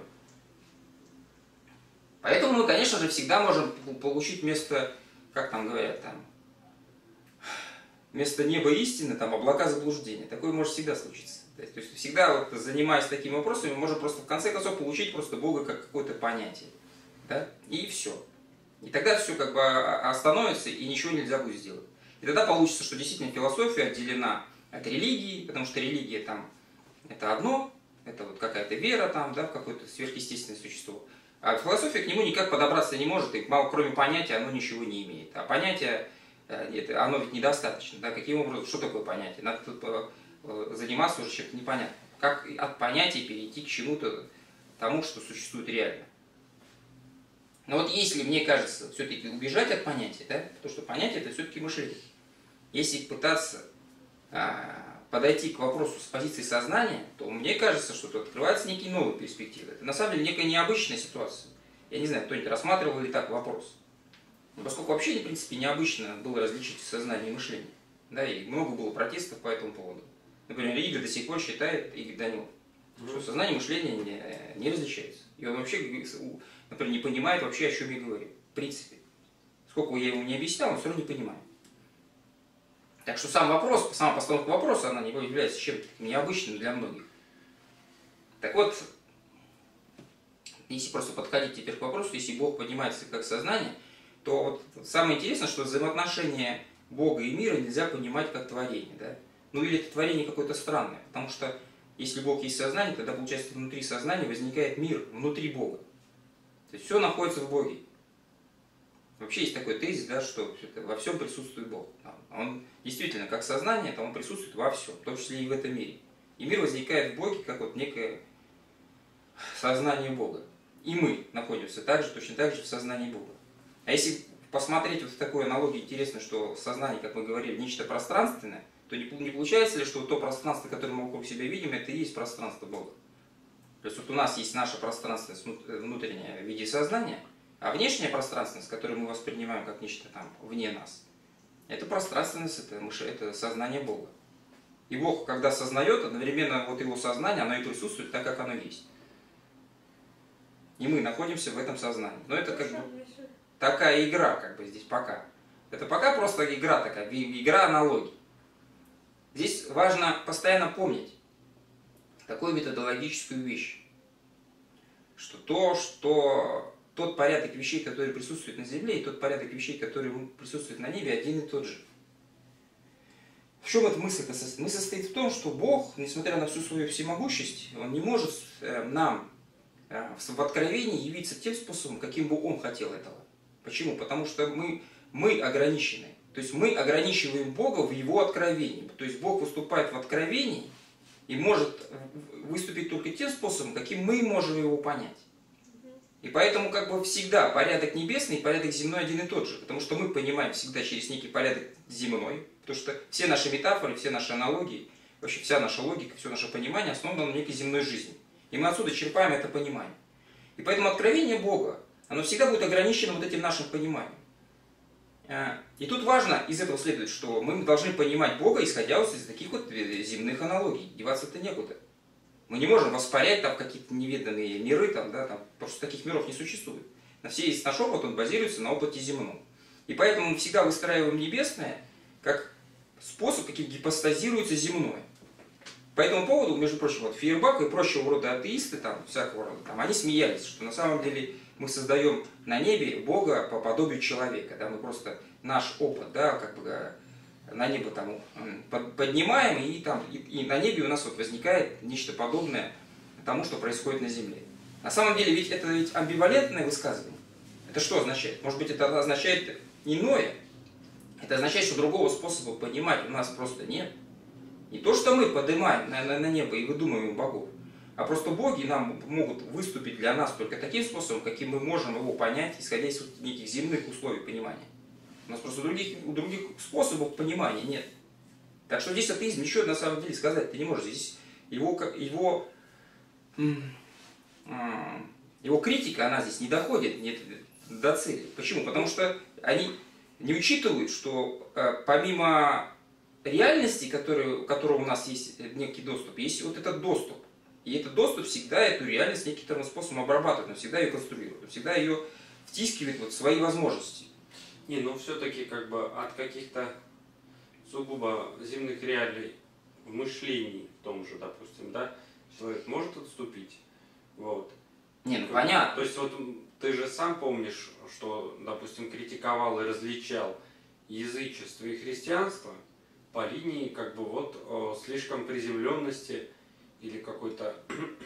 Поэтому мы, конечно же, всегда можем получить вместо, как там говорят, там, вместо неба истины, там, облака заблуждения. Такое может всегда случиться. То есть всегда, вот, занимаясь такими вопросами, мы можем просто в конце концов получить просто Бога как какое-то понятие. Да? И все. И тогда все как бы остановится, и ничего нельзя будет сделать. И тогда получится, что действительно философия отделена от религии, потому что религия там это одно, это вот какая-то вера там, да, в какое-то сверхъестественное существо. А философия к нему никак подобраться не может, и мало, кроме понятия оно ничего не имеет. А понятие, это, оно ведь недостаточно. Да? Каким образом, что такое понятие? Надо тут заниматься уже чем-то непонятным. Как от понятия перейти к чему-то тому, что существует реально. Но вот если, мне кажется, все-таки убежать от понятия, да, потому что понятие это все-таки мышление. Если пытаться а, подойти к вопросу с позиции сознания, то мне кажется, что тут открывается некие новые перспективы. Это на самом деле некая необычная ситуация. Я не знаю, кто-нибудь рассматривал ли так вопрос. Но поскольку вообще, в принципе, необычно было различить сознание и мышление. Да, и много было протестов по этому поводу. Например, Игорь до сих пор считает, Игорь Данилов, mm-hmm. что сознание и мышление не, не различаются. И он вообще, например, не понимает вообще, о чем я говорю. В принципе. Сколько я ему не объяснял, он все равно не понимает. Так что сам вопрос, сама постановка вопроса, она не является чем-то необычным для многих. Так вот, если просто подходить теперь к вопросу, если Бог понимается как сознание, то вот самое интересное, что взаимоотношения Бога и мира нельзя понимать как творение. Да? Ну или это творение какое-то странное, потому что если Бог есть сознание, тогда получается внутри сознания возникает мир, внутри Бога. То есть все находится в Боге. Вообще есть такой тезис, да, что во всем присутствует Бог. Он действительно, как сознание, то он присутствует во всем, в том числе и в этом мире. И мир возникает в Боге, как вот некое сознание Бога. И мы находимся также, точно так же в сознании Бога. А если посмотреть вот в такой аналогии, интересно, что сознание, как мы говорили, нечто пространственное, то не, не получается ли, что то пространство, которое мы вокруг себя видим, это и есть пространство Бога? То есть вот у нас есть наше пространство внутреннее в виде сознания, а внешнее пространственность, которое мы воспринимаем как нечто там вне нас, это пространственность, это, это сознание Бога. И Бог, когда сознает, одновременно вот его сознание, оно и присутствует так, как оно есть. И мы находимся в этом сознании. Но это как бы такая игра, как бы здесь пока. Это пока просто игра такая, игра аналогий. Здесь важно постоянно помнить такую методологическую вещь, что то, что тот порядок вещей, который присутствует на Земле, и тот порядок вещей, который присутствует на небе, один и тот же. В чем эта мысль состоит? Мысль состоит в том, что Бог, несмотря на всю свою всемогущесть, Он не может нам в откровении явиться тем способом, каким бы Он хотел этого. Почему? Потому что мы, мы ограничены. То есть мы ограничиваем Бога в Его откровении. То есть Бог выступает в откровении и может выступить только тем способом, каким мы можем Его понять. И поэтому как бы всегда порядок небесный и порядок земной один и тот же. Потому что мы понимаем всегда через некий порядок земной. Потому что все наши метафоры, все наши аналогии, вообще вся наша логика, все наше понимание основано на некой земной жизни. И мы отсюда черпаем это понимание. И поэтому откровение Бога, оно всегда будет ограничено вот этим нашим пониманием. И тут важно, из этого следует, что мы должны понимать Бога, исходя из таких вот земных аналогий. Деваться-то некуда. Мы не можем воспарять там какие-то невиданные миры, там, да, там, потому что таких миров не существует. На все есть наш опыт, он базируется на опыте земном. И поэтому мы всегда выстраиваем небесное как способ, каким гипостазируется земное. По этому поводу, между прочим, вот Фейербах и прочего рода атеисты, там, всякого рода, там, они смеялись, что на самом деле мы создаем на небе Бога по подобию человека. Да, мы просто наш опыт, да, как бы на небо там поднимаем, и, там, и, и на небе у нас вот возникает нечто подобное тому, что происходит на земле. На самом деле ведь это ведь амбивалентное высказывание. Это что означает? Может быть, это означает иное? Это означает, что другого способа понимать у нас просто нет. Не то, что мы поднимаем на, на, на небо и выдумываем богов, а просто боги нам могут выступить для нас только таким способом, каким мы можем его понять, исходя из вот неких земных условий понимания. У нас просто других, других способов понимания нет. Так что здесь атеизм ничего на самом деле сказать ты не можешь. Здесь его, его, его критика, она здесь не доходит нет, до цели. Почему? Потому что они не учитывают, что помимо реальности, который, у которой у нас есть некий доступ, есть вот этот доступ. И этот доступ всегда эту реальность неким способом обрабатывает, он всегда ее конструирует, он всегда ее втискивает вот в свои возможности. Не, ну все-таки как бы от каких-то сугубо земных реалий в мышлении в том же, допустим, да, человек может отступить. Вот. Не, ну понятно. То есть вот ты же сам помнишь, что, допустим, критиковал и различал язычество и христианство по линии как бы вот о, слишком приземленности или какой-то,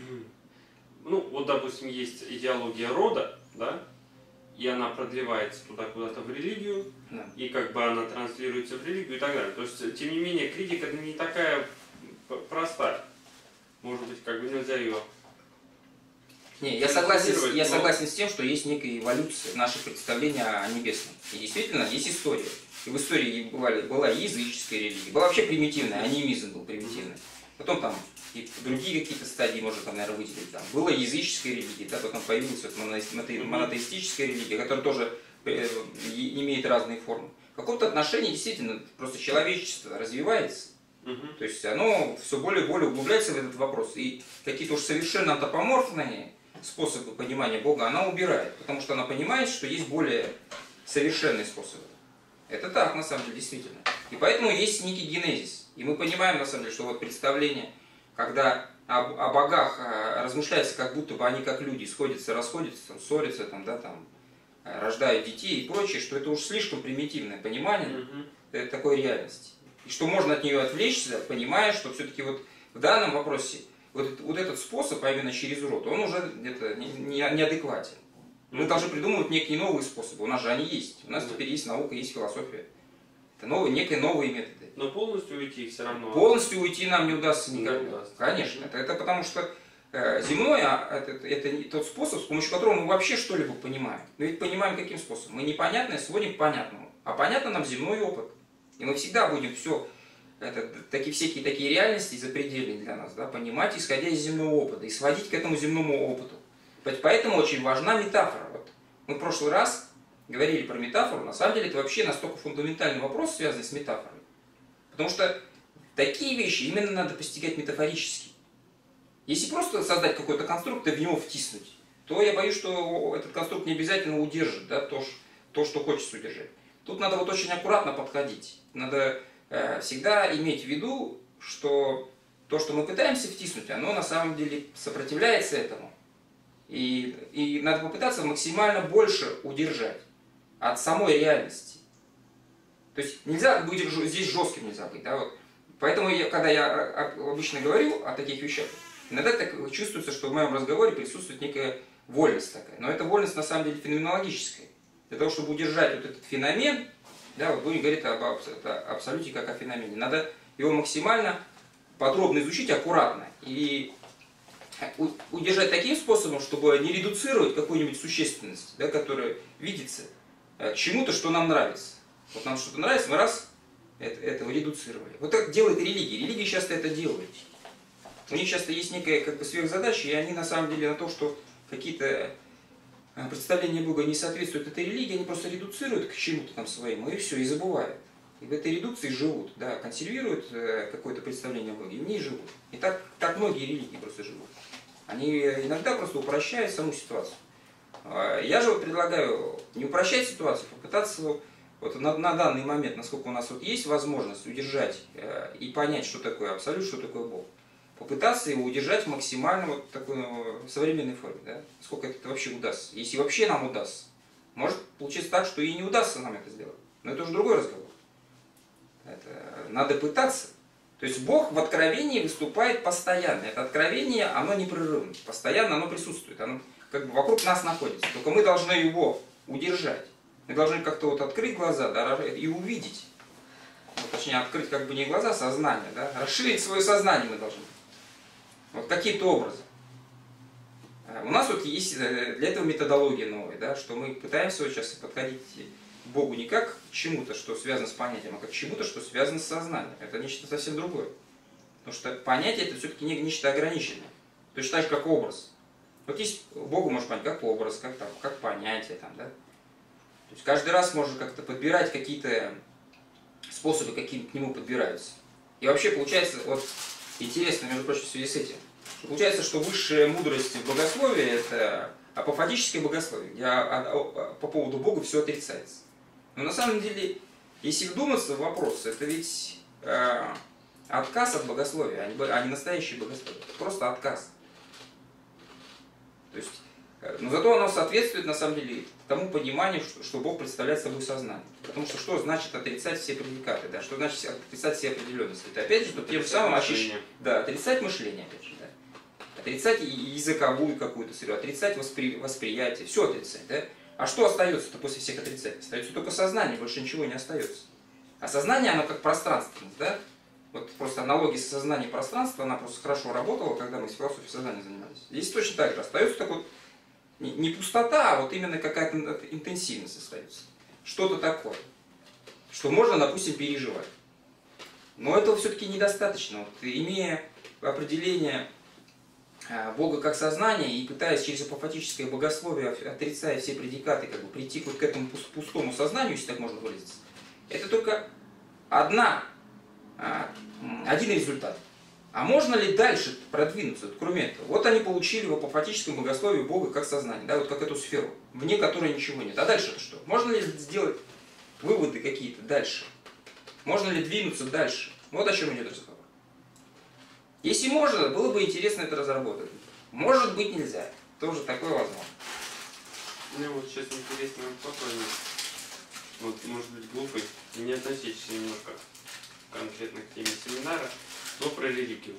ну вот допустим есть идеология рода, да, и она продлевается туда куда-то в религию, да. И как бы она транслируется в религию и так далее. То есть, тем не менее, критика не такая простая. Может быть, как бы нельзя ее... Не, я согласен, я но... согласен с тем, что есть некая эволюция наших представлений о небесном. И действительно, есть история. И в истории бывали, была и языческая религия, была вообще примитивная, анимизм был примитивный. Потом там и другие какие-то стадии можно там, наверное, выделить. Там была языческая религия, да, потом появилась вот монотеистическая религия, которая тоже э, имеет разные формы. В каком-то отношении действительно просто человечество развивается. Uh-huh. То есть оно все более и более углубляется в этот вопрос. И какие-то уж совершенно антропоморфные способы понимания Бога она убирает. Потому что она понимает, что есть более совершенные способы. Это так, на самом деле, действительно. И поэтому есть некий генезис. И мы понимаем, на самом деле, что вот представление, когда о, о богах размышляется, как будто бы они как люди сходятся, расходятся, там, ссорятся, там, да, там, рождают детей и прочее, что это уж слишком примитивное понимание uh-huh. такой реальности. И что можно от нее отвлечься, понимая, что все-таки вот в данном вопросе вот, вот этот способ, а именно через род, он уже где-то не, не, неадекватен. Мы uh-huh. должны придумывать некие новые способы. У нас же они есть. У нас uh-huh. теперь есть наука, есть философия. Это новые, некие новые методы. Но полностью уйти все равно... Полностью уйти нам не удастся никогда. Не удастся. Конечно. Это, это потому что э, земное это, это, это тот способ, с помощью которого мы вообще что-либо понимаем. Но ведь понимаем каким способом. Мы непонятное сводим к понятному. А понятно нам земной опыт. И мы всегда будем все, это, такие, всякие такие реальности запредельные для нас, да, понимать, исходя из земного опыта. И сводить к этому земному опыту. Поэтому очень важна метафора. Вот мы в прошлый раз говорили про метафору. На самом деле это вообще настолько фундаментальный вопрос, связанный с метафорой. Потому что такие вещи именно надо постигать метафорически. Если просто создать какой-то конструкт и в него втиснуть, то я боюсь, что этот конструкт не обязательно удержит, да, то, то, что хочется удержать. Тут надо вот очень аккуратно подходить. Надо э, всегда иметь в виду, что то, что мы пытаемся втиснуть, оно на самом деле сопротивляется этому. И, и надо попытаться максимально больше удержать от самой реальности. То есть нельзя быть здесь жестким, нельзя быть. Да, вот. Поэтому, я, когда я обычно говорю о таких вещах, иногда так чувствуется, что в моем разговоре присутствует некая вольность такая. Но эта вольность на самом деле феноменологическая. Для того, чтобы удержать вот этот феномен, да, вот будем говорить об абсолюте как о феномене, надо его максимально подробно изучить, аккуратно. И удержать таким способом, чтобы не редуцировать какую-нибудь существенность, да, которая видится к чему-то, что нам нравится. Вот нам что-то нравится, мы раз это, этого редуцировали. Вот так делает религия. Религии часто это делают. У них часто есть некая как бы сверхзадача, и они на самом деле на то, что какие-то представления Бога не соответствуют этой религии, они просто редуцируют к чему-то там своему, и все, и забывают. И в этой редукции живут, да, консервируют э, какое-то представление о Боге, и в ней живут. И так, так многие религии просто живут. Они иногда просто упрощают саму ситуацию. Я же вот предлагаю не упрощать ситуацию, попытаться вот на, на данный момент, насколько у нас вот есть возможность удержать э, и понять, что такое абсолют, что такое Бог, попытаться его удержать в максимально вот такой ну, современной форме, да? Сколько это вообще удастся. Если вообще нам удастся. Может получиться так, что и не удастся нам это сделать. Но это уже другой разговор. Это надо пытаться. То есть Бог в откровении выступает постоянно. Это откровение, оно непрерывно. Постоянно оно присутствует. Оно как бы вокруг нас находится. Только мы должны его удержать. Мы должны как-то вот открыть глаза, да, и увидеть. Вот, точнее, открыть как бы не глаза, а сознание. Да? Расширить свое сознание мы должны. Вот каким-то образом. У нас вот есть для этого методология новая, да, что мы пытаемся вот сейчас подходить к Богу не как к чему-то, что связано с понятием, а как к чему-то, что связано с сознанием. Это нечто совсем другое. Потому что понятие это все-таки не нечто ограниченное. Точно так же, как образ. Вот есть Богу можно понять как образ, как, там, как понятие. Там, да? То есть каждый раз можно как-то подбирать какие-то способы, какие к нему подбираются. И вообще получается, вот интересно, между прочим, в связи с этим, что получается, что высшая мудрость в богословии это апофатическое богословие, где по поводу Бога все отрицается. Но на самом деле, если вдуматься в вопрос, это ведь э, отказ от богословия, а не, а не настоящее богословие. Это просто отказ. То есть, э, но зато оно соответствует, на самом деле, тому пониманию, что, что Бог представляет собой сознание. Потому что что значит отрицать все предикаты, да? Что значит отрицать все определенности? Это опять же, что тем же самым ощущение. Да, отрицать мышление, опять же, да. Отрицать языковую какую-то среду, отрицать воспри... восприятие, все отрицать, да? А что остается-то после всех отрицаний? Остается только сознание, больше ничего не остается. А сознание, оно как пространственность, да? Вот просто аналогия с сознанием и пространством, она просто хорошо работала, когда мы с философией сознания занимались. Здесь точно так же. Остается так вот не, не пустота, а вот именно какая-то интенсивность остается. Что-то такое, что можно, допустим, переживать. Но этого все-таки недостаточно. Вот, имея определение Бога как сознание и пытаясь через апофатическое богословие, отрицая все предикаты, как бы прийти вот к этому пустому сознанию, если так можно выразиться, это только одна, один результат. А можно ли дальше продвинуться, кроме этого? Вот они получили в апофатическом богословии Бога как сознание, да, вот как эту сферу, вне которой ничего нет. А дальше это что? Можно ли сделать выводы какие-то дальше? Можно ли двинуться дальше? Вот о чем идет разговор. Если можно, было бы интересно это разработать. Может быть, нельзя. Тоже такое возможно. Мне вот сейчас интересный вопрос, вот может быть глупый, не относящийся немножко конкретно к теме семинара, но про религию.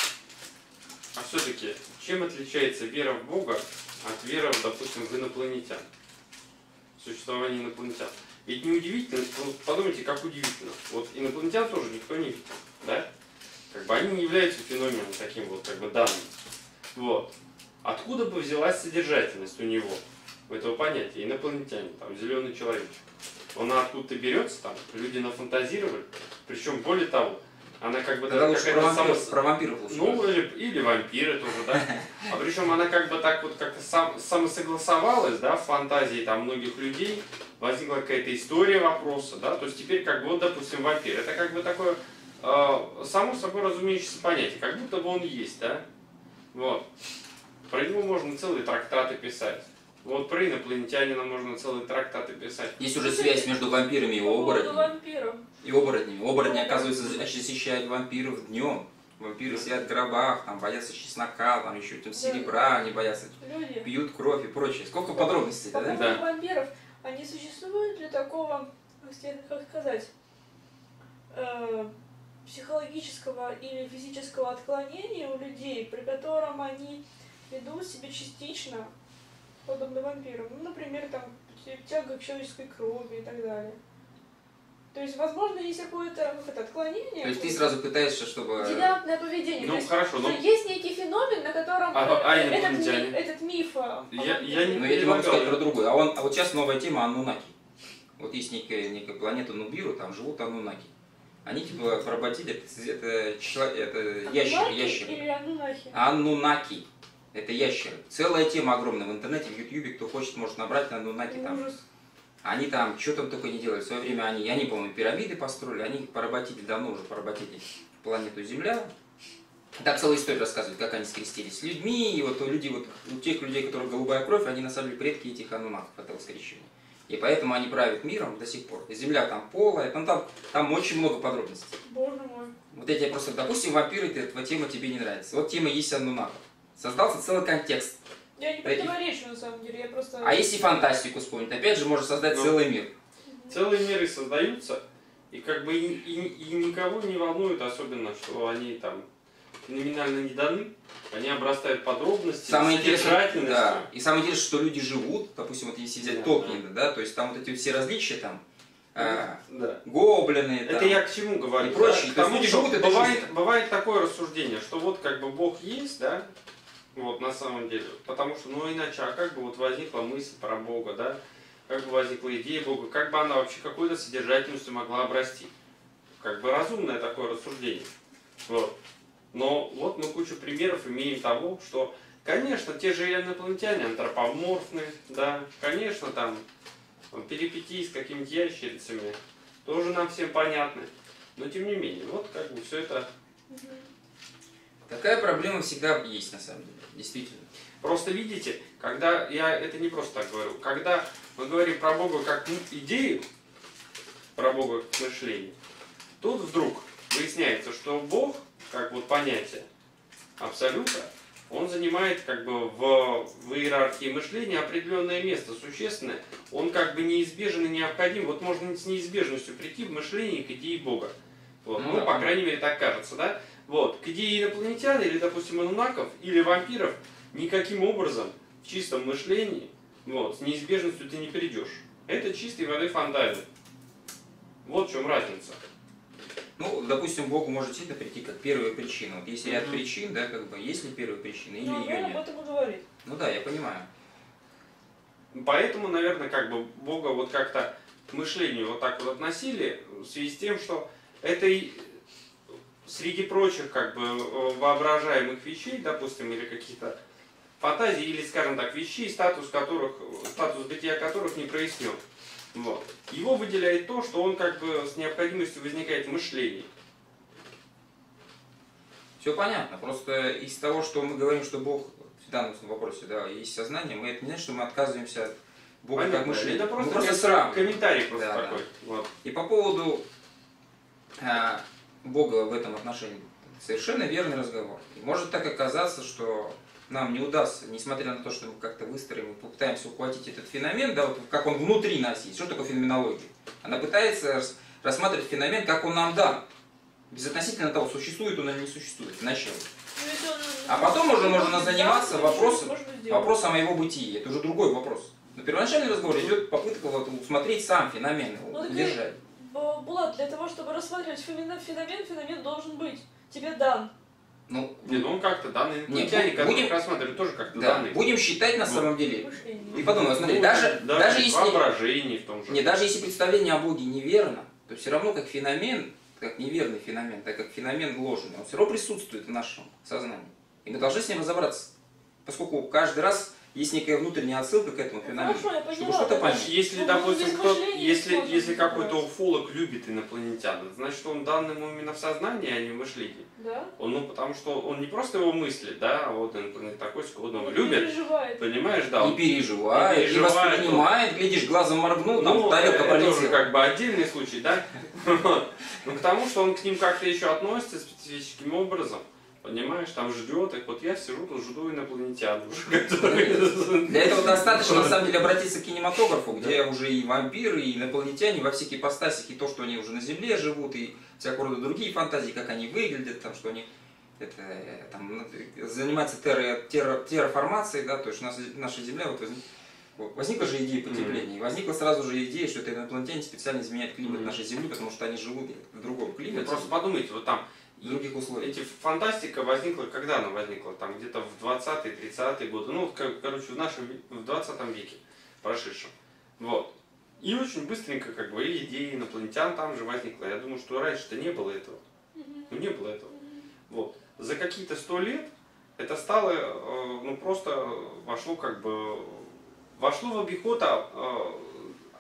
А все-таки, чем отличается вера в Бога от веры, допустим, в инопланетян? Существование инопланетян. Ведь неудивительно, подумайте, как удивительно. Вот инопланетян тоже никто не видел, да? Как бы они не являются феноменом таким вот как бы данным. Вот. Откуда бы взялась содержательность у него, у этого понятия, инопланетянин, там, зеленый человечек? Он откуда-то берется, там, люди нафантазировали, причем более того, она как бы... Тогда лучше про, вампир, само... про вампиров лучше. Ну, или, или вампиры тоже, да. А причем она как бы так вот как-то сам, самосогласовалась, да, в фантазии там многих людей, возникла какая-то история вопроса, да, то есть теперь как бы вот, допустим, вампир, это как бы такое... само собой разумеющееся понятие, как будто бы он есть, да? Вот. Про него можно целые трактаты писать. Вот про инопланетянина можно целые трактаты писать. Есть уже связь между вампирами и оборотнями. И оборотнями. Оборотни, оказывается, защищают вампиров днем. Вампиры сидят в гробах, там боятся чеснока, там еще там серебра, они боятся, Люди. Пьют кровь и прочее. Сколько подробностей, По да? поводу вампиров, они существуют для такого, как сказать, э психологического или физического отклонения у людей, при котором они ведут себя частично подобно вампирам. Ну, например, там, тяга к человеческой крови и так далее. То есть, возможно, есть какое-то вот, отклонение. То есть ты сразу пытаешься, чтобы... Девиантное поведение. Ну, есть, хорошо, но... Есть некий феномен, на котором а, а этот, ми, этот миф... Я, я не Но я тебе могу сказать про другое. А, он, а вот сейчас новая тема Аннунаки. Вот есть некая, некая планета Нубиру, там живут Аннунаки. Они типа поработили, это, это, это ящеры, ящеры. Или аннунахи? Аннунаки. Это ящеры. Целая тема огромная в интернете, в Ютьюбе, кто хочет, может набрать на Аннунаки там. Они там, что там только не делали. В свое время они, они, по-моему, пирамиды построили, они поработили, давно уже поработили планету Земля. Так целую историю рассказывают, как они скрестились с людьми, и вот у людей, вот у тех людей, у которых голубая кровь, они на самом деле предки этих анунаков, этого скрещивания. И поэтому они правят миром до сих пор. И земля там полая, там, там, там очень много подробностей. Боже мой. Вот я тебе просто, допустим, вампиры, эта тема тебе не нравится. Вот тема есть анунаков. Создался целый контекст. Я не противоречу, на самом деле, я просто... А если фантастику вспомнить, опять же, можно создать Ну, целый мир. Целые миры создаются, и как бы и, и, и никого не волнует особенно, что они там феноменально не даны, они обрастают подробностями, Самое интересное, содержательностью. да, и самое интересное, что люди живут, допустим, вот если взять Да, Толкина, да. да, то есть там вот эти все различия, там, а, Да. гоблины, Это там, я к чему говорю? и прочее. Да? К тому, люди что живут этой бывает, жизнью. бывает такое рассуждение, что вот как бы Бог есть, да, вот на самом деле, потому что, ну иначе, а как бы вот возникла мысль про Бога, да, как бы возникла идея Бога, как бы она вообще какой-то содержательностью могла обрасти. Как бы разумное такое рассуждение. Вот. Но вот мы кучу примеров имеем того, что, конечно, те же инопланетяне антропоморфны, да, конечно, там перипетии с какими-то ящерицами тоже нам всем понятны. Но тем не менее, вот как бы все это... Такая проблема всегда есть на самом деле, действительно. Просто видите, когда, я это не просто так говорю, когда мы говорим про Бога как идею, про Бога как мышление, тут вдруг выясняется, что Бог, как вот понятие абсолюта, он занимает как бы в, в иерархии мышления определенное место, существенное. Он как бы неизбежен и необходим. Вот можно с неизбежностью прийти в мышлении к идее Бога. Вот. Ну, Ну, да, по понятно. крайней мере, так кажется, да? Вот. К идее инопланетян или, допустим, анунаков или вампиров никаким образом в чистом мышлении вот, с неизбежностью ты не придешь. Это чистой воды фундамент. Вот в чем разница. Ну, допустим, Богу может действительно прийти как первая причина. Вот есть ряд Мгм. причин, да, как бы, есть ли первая причина или Ну, ее он об нет. этом и говорит. Ну да, я понимаю. Поэтому, наверное, как бы Бога вот как-то к мышлению вот так вот относили, в связи с тем, что это и среди прочих как бы воображаемых вещей, допустим, или каких-то фантазий, или, скажем так, вещей, статус которых, статус бытия которых не прояснен. Вот. Его выделяет то, что он как бы с необходимостью возникает в мышлении. Все понятно. Просто из того, что мы говорим, что Бог в данном вопросе, да, есть сознание, мы это не значит, что мы отказываемся от Бога как Понятно. мышления. Это просто, Мы просто как сравниваем. комментарий просто Да, такой. Вот. И по поводу а, Бога в этом отношении совершенно верный разговор. И может так оказаться, что нам не удастся, несмотря на то, что мы как-то выстроим и попытаемся ухватить этот феномен, да, вот как он внутри нас есть. Что такое феноменология? Она пытается рас- рассматривать феномен, как он нам дан. Безотносительно того, существует он или не существует, вначале. Ну, если он- А потом уже может можно быть, заниматься да, то вопросом, можно сделать. вопросом о его бытии. Это уже другой вопрос. Но первоначальный разговор идет попытка вот усмотреть сам феномен, его Ну, так удержать. Б- Булат, для того, чтобы рассматривать феномен, феномен, феномен должен быть. Тебе дан. Ну, Не, ну он как-то данные Нет, инопланетяне, которые будем- рассматривают, тоже как-то да, данные. будем считать на Ну. самом деле. Мышление. И подумай, смотри, Ну, даже, даже, если, воображение в том же. не, даже если представление о Боге неверно, то все равно как феномен, как неверный феномен, так как феномен ложный, он все равно присутствует в нашем сознании. И мы должны с ним разобраться. Поскольку каждый раз есть некая внутренняя отсылка к этому Ну, феномену. хорошо, я Чтобы поняла. что-то да, понять. Значит, если, Ну, допустим, без кто, мышления если, сложно если какой-то разобраться. уфолог любит инопланетян, это значит, что он дан ему именно в сознании, а не в мышлении. Да? Он, ну, потому что он не просто его мыслит, да, а вот инопланетян такой, он его Он любит, переживает. понимаешь, да. И он- переживает, и, И переживает, воспринимает, глядишь, глазом моргнул, там ну, тарелка это тоже полетела. как бы отдельный случай, да? Вот. Ну, к тому, что он к ним как-то еще относится специфическим образом. Понимаешь, там ждет их. Вот я сижу тут, жду инопланетян уже, которые... Для этого достаточно, на самом деле, обратиться к кинематографу, где уже и вампиры, и инопланетяне во всех ипостасях, и то, что они уже на Земле живут, и всякого рода другие фантазии, как они выглядят, там, что они это, э, там, занимаются терро, терро, терраформацией, да, то есть у нас, наша Земля, вот, возник, вот, возникла же идея потепления, и возникла сразу же идея, что это инопланетяне специально изменяют климат Мгм. нашей Земли, потому что они живут в другом Вы климате, просто подумайте, вот там в других условиях. эти фантастика возникла, когда она возникла? Там где-то в двадцатые, тридцатые годы. Ну, кор- короче, в нашем ве- в двадцатом веке прошедшем. Вот. И очень быстренько, как бы, и идея инопланетян там же возникла. Я думаю, что раньше-то не было этого. Мгм. Ну, не было этого. Мгм. Вот. За какие-то сто лет это стало, э, ну, просто вошло, как бы, вошло в обиход, а, э,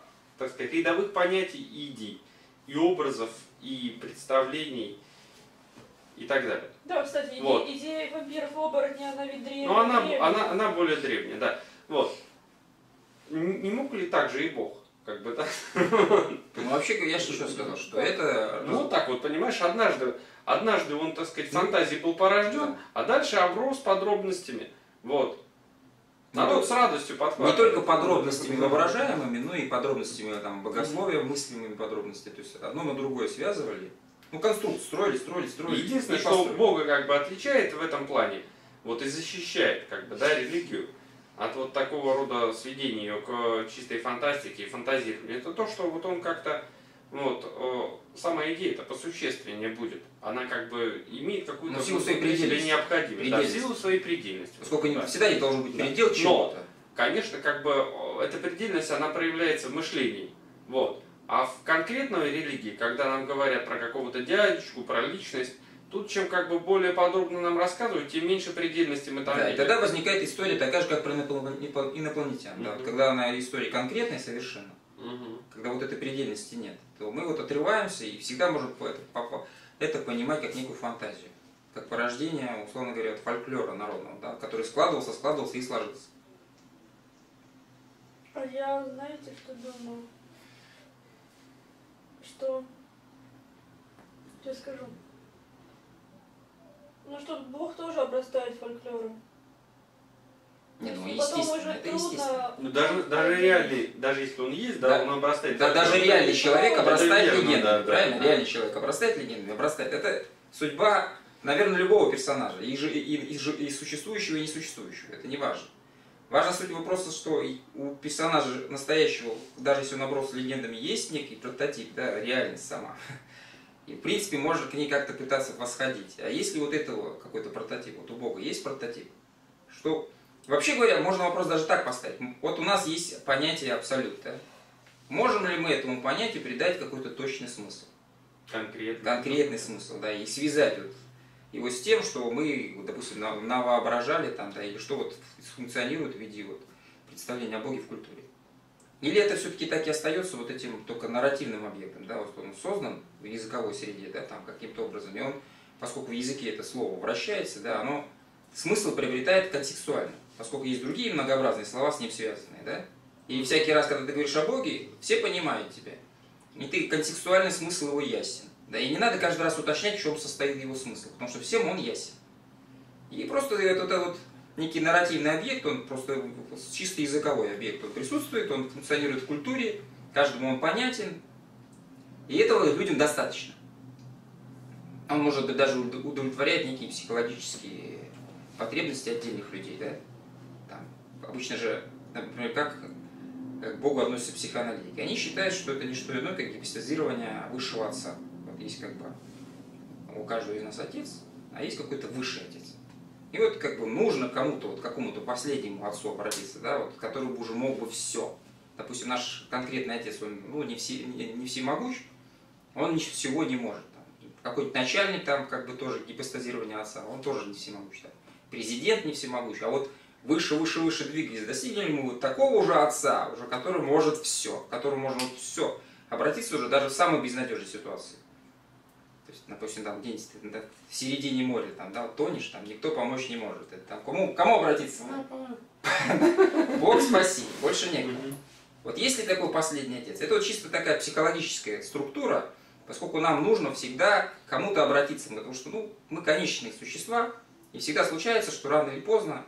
так сказать, рядовых понятий и идей, и образов, и представлений, и так далее. Да, кстати, иде- Вот. идея вампиров и оборотней, она ведь древняя. Но она, древняя. она, она более древняя, да. Вот. Н- Не мог ли так же и Бог? Как бы, да? Ну, вообще, я же еще сказал, что это... Ну, вот так вот, понимаешь, однажды, однажды он, так сказать, в фантазии был порожден, а дальше оброс подробностями. Вот. Народ Ну, с радостью Не подхватывает. только подробностями воображаемыми, но и подробностями там, богословия, мыслимыми подробностями. То есть одно на другое связывали. Ну, конструкцию строили, строили, строили. Единственное, и что построили. Бога как бы отличает в этом плане, вот и защищает, как бы, да, религию от вот такого рода сведений к чистой фантастике и фантазированию, это то, что вот он как-то, вот, э, сама идея-то посущественнее будет. Она как бы имеет какую-то Но в силу своей для себя предельности. необходимость. Да, в Предельности. силу своей предельности. Поскольку Да. всегда не должен быть Да. предел Но- чего-то. Конечно, как бы э, эта предельность, она проявляется в мышлении. Вот. А в конкретной религии, когда нам говорят про какого-то дядечку, про личность, тут чем как бы более подробно нам рассказывают, тем меньше предельности мы там Да, и видим. тогда возникает история такая же, как про иноплан- инопланетян. Да, вот Мгм. когда она история конкретная совершенно, Мгм. когда вот этой предельности нет, то мы вот отрываемся и всегда можем это, попа- это понимать как некую фантазию. Как порождение, условно говоря, от фольклора народного, да, который складывался, складывался и сложился. А я, знаете, что думаю? Что... Сейчас скажу. Ну что, Бог тоже обрастает фольклором. Не, ну Потом естественно, уже это трудно- естественно. Ну, даже, даже реальный, даже если он есть, да, Да. он обрастает. Да, даже реальный человек Это обрастает верно, легендами, да, да. правильно? Реальный человек обрастает легендами, обрастает. Это судьба, наверное, любого персонажа, и, жи- и, и жи- и существующего, и несуществующего. Это не важно. Важна суть вопроса, что и у персонажа настоящего, даже если он оброс легендами, есть некий прототип, да, реальность сама. И, в принципе, можно к ней как-то пытаться восходить. А если вот этого какой-то прототип, вот у Бога есть прототип, что... Вообще говоря, можно вопрос даже так поставить. Вот у нас есть понятие абсолют, да? Можем ли мы этому понятию придать какой-то точный смысл? Конкретно. Конкретный смысл, да, и связать вот его с тем, что мы, вот, допустим, на- навоображали там, да, или что вот функционирует в виде вот представления о Боге в культуре. Или это все-таки так и остается вот этим только нарративным объектом, да, вот он создан в языковой среде, да, там каким-то образом, и он, поскольку в языке это слово вращается, да, оно смысл приобретает контекстуально, поскольку есть другие многообразные слова с ним связанные, да, и всякий раз, когда ты говоришь о Боге, все понимают тебя, и ты контекстуальный смысл его ясен, да, и не надо каждый раз уточнять, в чем состоит его смысл, потому что всем он ясен. И просто это, это вот некий нарративный объект, он просто чисто языковой объект, он присутствует, он функционирует в культуре, каждому он понятен, и этого людям достаточно. Он может быть даже удовлетворять некие психологические потребности отдельных людей, да? Там, обычно же, например, как, как к Богу относятся психоаналитики. Они считают, что это не что иное, как гипостазирование высшего отца. Вот есть как бы у каждого из нас отец, а есть какой-то высший отец. И вот как бы нужно кому-то, вот какому-то последнему отцу обратиться, да, вот, который бы уже мог бы все. Допустим, наш конкретный отец, он ну, не, все, не, не всемогущ, он ничего всего не может. Там. Какой-то начальник там как бы тоже гипостазирование отца, он тоже не всемогущ. Там. Президент не всемогущ, а вот выше, выше, выше двигались, достигли мы вот такого уже отца, уже который может все, которому можно вот все обратиться уже даже в самой безнадежной ситуации. То есть, допустим, там где-нибудь да, в середине моря, там, да, тонешь, там никто помочь не может. Это, там, кому, кому обратиться? Бог спаси, больше некуда. Вот есть ли такой последний отец? Это вот чисто такая психологическая структура, поскольку нам нужно всегда к кому-то обратиться, потому что ну, мы конечные существа, и всегда случается, что рано или поздно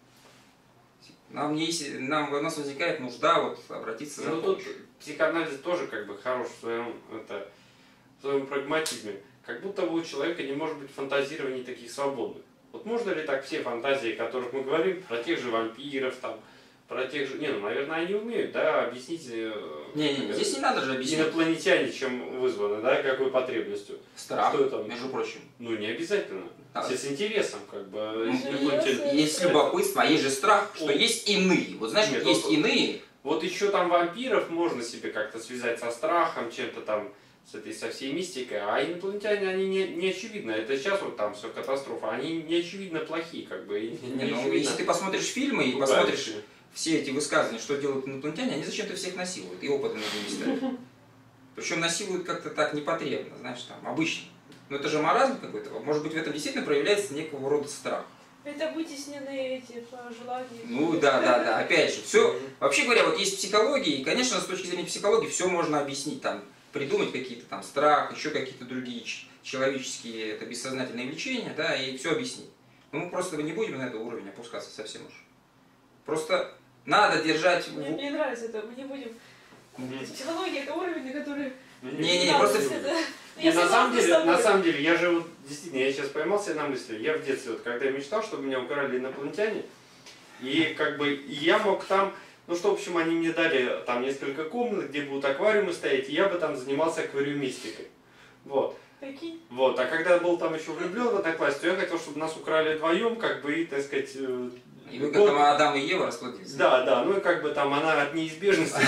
нам, есть, нам у нас возникает нужда вот, обратиться за Ну тут помощью. психоанализ тоже как бы хорош в своем, это, в своем прагматизме. Как будто бы у человека не может быть фантазирований таких свободных. Вот можно ли так все фантазии, о которых мы говорим, про тех же вампиров, там, про тех же... Не, ну, наверное, они умеют, да, объяснить... Не-не-не, здесь не надо же объяснять. Инопланетяне чем вызваны, да, какой потребностью. Страх, Что это? между прочим. Ну, не обязательно. А. Все с интересом, как бы. Ну, если Интерес. инопланетяне- Есть любопытство, а есть же страх, что О. есть иные. Вот знаешь, Нет, вот есть вот- иные. Вот еще там вампиров можно себе как-то связать со страхом, чем-то там, с этой, со всей мистикой, а инопланетяне, они не, не очевидно. Это сейчас вот там все катастрофа, они не очевидно плохие, как бы. и Не, Не, ну, очевидно если ты посмотришь фильмы и пугающие. посмотришь все эти высказывания, что делают инопланетяне, они зачем-то всех насилуют и опыты над ними ставят. Причем насилуют как-то так непотребно, знаешь, там, обычно. Но это же маразм какой-то. Может быть, в этом действительно проявляется некого рода страх. Это вытесненные эти пожелания. Ну да, да, да. Опять же, все. Вообще говоря, вот есть психология, и, конечно, с точки зрения психологии все можно объяснить, там, придумать какие-то там страх, еще какие-то другие человеческие, это бессознательные влечения, да, и все объяснить. Но мы просто не будем на этот уровень опускаться совсем уж. Просто надо держать... Мне, мне нравится это, мы не будем... Мгм. Психология это уровень, на который... Не-не-не, Да, просто... то есть это- Не, Я на самом согласна с деле, тобой. на самом деле, я же вот, действительно, я сейчас поймался на мысли, я в детстве, вот, когда я мечтал, чтобы меня украли инопланетяне, и как бы и я мог там, ну что, в общем, они мне дали там несколько комнат, где будут аквариумы стоять, и я бы там занимался аквариумистикой. Вот. Прикинь. Вот, а когда я был там еще влюблен в одноклассницу, то я хотел, чтобы нас украли вдвоем, как бы, и, так сказать... э, И вы как год- там Адам и Ева расплодились. Да, да, ну и как бы там она от неизбежности,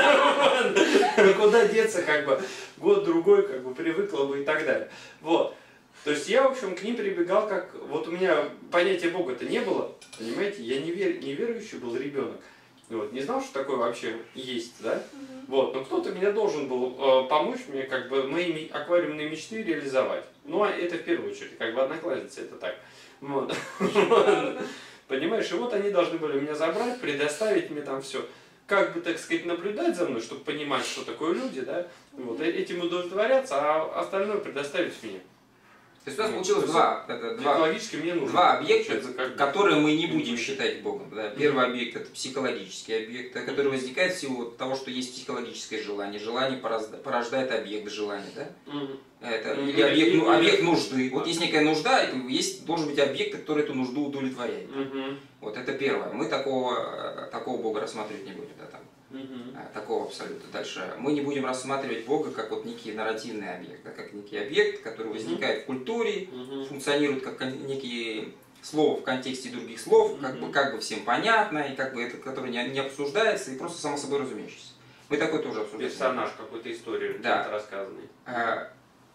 куда деться, как бы, год-другой, как бы, привыкла бы и так далее. Вот. То есть я, в общем, к ним прибегал, как, вот у меня понятия Бога-то не было, понимаете, я невер... неверующий был ребенок. Вот, не знал, что такое вообще есть, да? Мгм. Вот, но кто-то меня должен был э, помочь мне, как бы, мои ми- аквариумные мечты реализовать. Ну, а это в первую очередь, как бы, одноклассница это так. Вот. Шикарно. Понимаешь, и вот они должны были меня забрать, предоставить мне там все. Как бы, так сказать, наблюдать за мной, чтобы понимать, что такое люди, да? Вот, э- этим удовлетворяться, а остальное предоставить мне. То есть у нас Ну, получилось то есть два, это два, Технологически мне нужно. два объекта, получается, как бы. которые мы не будем считать Богом. Да? Первый объект это психологический объект, да, который возникает в силу того, что есть психологическое желание. Желание порожда- порождает объект желания. Да? Мгм. Это, Мгм. или объект, ну, Или- объект нужды. Вот есть некая нужда, и есть, должен быть объект, который эту нужду удовлетворяет. Мгм. Вот это первое. Мы такого, э, такого Бога рассматривать не будем. Да, там, Мгм. э, такого абсолютно. Дальше. Мы не будем рассматривать Бога как вот некий нарративный объект, да, как некий объект, который возникает в культуре, Мгм. функционирует как кон- некие слова в контексте других слов, как бы, Мгм. как бы всем понятно, и как бы это, который не, не обсуждается, и просто само собой разумеющийся. Мы такой тоже обсуждаем. Персонаж какой-то истории Да. чем-то рассказанный. А,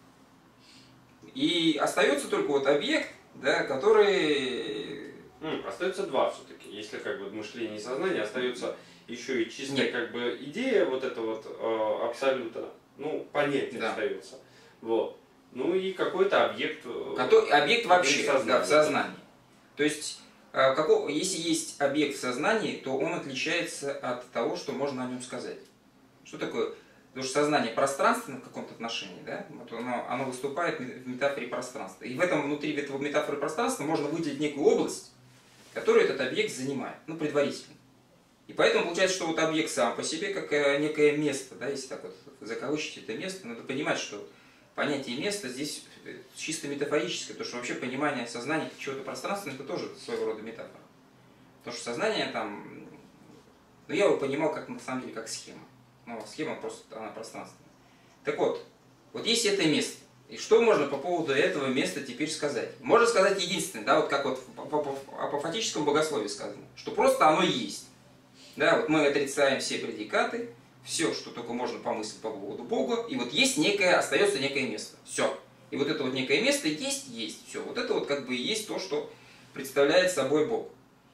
И остается только вот объект, да, который... М, остается два все-таки. Если как бы мышление и сознание, остается еще и чистая Нет. как бы идея вот это вот э, абсолюта. Ну, понятие Да. остается. Вот. Ну и какой-то объект. э, Который, объект вообще, сознания. да, в сознании. То есть, а, какого, если есть объект в сознании, то он отличается от того, что можно о нем сказать. Что такое? Потому что сознание пространственно в каком-то отношении, да, вот оно, оно выступает в метафоре пространства. И в этом, внутри этого метафоры пространства можно выделить некую область, которую этот объект занимает, ну, предварительно. И поэтому получается, что вот объект сам по себе, как э, некое место, да, если так вот закавычить это место, надо понимать, что понятие места здесь чисто метафорическое, потому что вообще понимание сознания чего-то пространственного, это тоже своего рода метафора. Потому что сознание там, ну я его понимал как на самом деле как схема. Ну, схема просто, она пространственная. Так вот, вот есть это место. И что можно по поводу этого места теперь сказать? Можно сказать единственное, да, вот как вот в апофатическом богословии сказано, что просто оно есть. Да, вот мы отрицаем все предикаты, все, что только можно помыслить по поводу Бога, и вот есть некое, остается некое место. Все. И вот это вот некое место есть, есть. Все. Вот это вот как бы и есть то, что представляет собой Бог.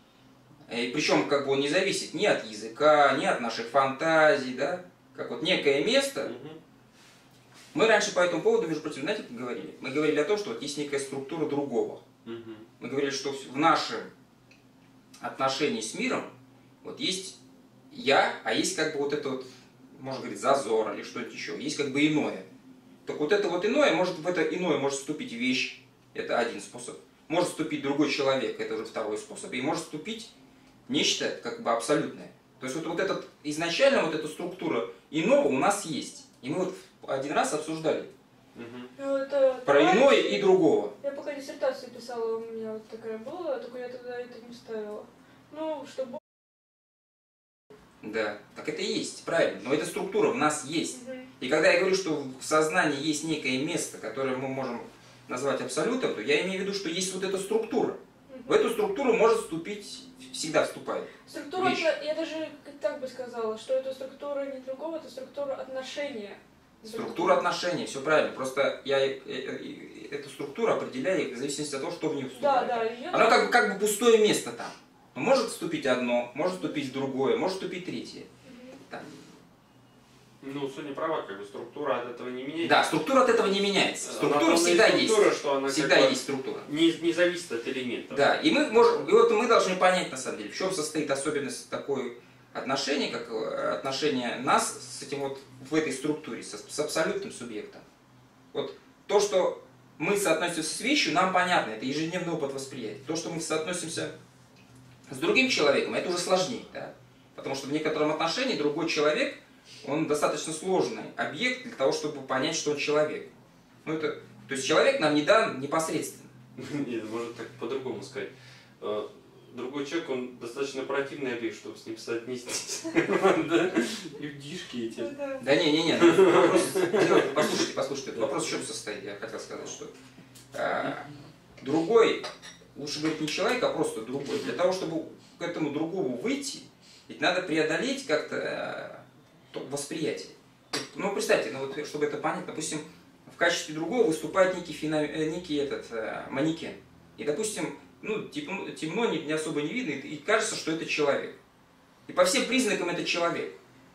И причем как бы он не зависит ни от языка, ни от наших фантазий, да, как вот некое место. Мгм. Мы раньше по этому поводу, между прочим, знаете, как говорили? Мы говорили о том, что вот есть некая структура другого. Мгм. Мы говорили, что в нашем отношении с миром вот есть я, а есть как бы вот это вот, можно говорить, зазор или что-нибудь еще. Есть как бы иное. Так вот это вот иное, может в это иное может вступить вещь, это один способ. Может вступить другой человек, это уже второй способ. И может вступить нечто как бы абсолютное. То есть вот, вот этот, изначально вот эта структура иного у нас есть. И мы вот один раз обсуждали Мгм. Ну, это про товарищ- иное и другого. Я пока диссертацию писала, у меня вот такая была, только я тогда это не ставила. Ну, чтобы... Да, так это и есть, правильно. Но эта структура в нас есть. Мгм. И когда я говорю, что в сознании есть некое место, которое мы можем назвать абсолютом, то я имею в виду, что есть вот эта структура. В эту структуру может вступить, всегда вступает. Структура, вещь. это- я даже так бы сказала, что это структура не другого, это структура отношения. Структура отношений, все правильно. Просто я э, э, э, эту структуру определяю в зависимости от того, что в нее Да, вступает. да. её Оно как бы, как бы пустое место там. Но может вступить одно, может вступить другое, может вступить третье. Там. Ну, Соня права, как бы структура от этого не меняется. Да, структура от этого не меняется. Структура Анатомная всегда структура, есть. Что она Всегда как бы есть структура. Не, не зависит от элементов. Да, и мы можем, и вот мы должны понять на самом деле, в чем состоит особенность такой отношения, как отношение нас с этим вот в этой структуре, с, с абсолютным субъектом. Вот то, что мы соотносимся с вещью, нам понятно, это ежедневный опыт восприятия. То, что мы соотносимся с другим человеком, это уже сложнее, да? Потому что в некотором отношении другой человек, он достаточно сложный объект для того, чтобы понять, что он человек. Ну, это, то есть человек нам не дан непосредственно. Нет, можно так по-другому сказать. Другой человек, он достаточно противный объект, чтобы с ним соотнестись. Людишки эти. Да не, не, не. Послушайте, послушайте. Вопрос в чем состоит? Я хотел сказать, что другой, лучше говорить не человек, а просто другой. Для того, чтобы к этому другому выйти, ведь надо преодолеть как-то восприятие. Ну, представьте, ну, вот, чтобы это понять, допустим, в качестве другого выступает некий, феномен, некий этот, манекен. И, допустим, ну, темно, темно не, не особо не видно, и кажется, что это человек. И по всем признакам это человек.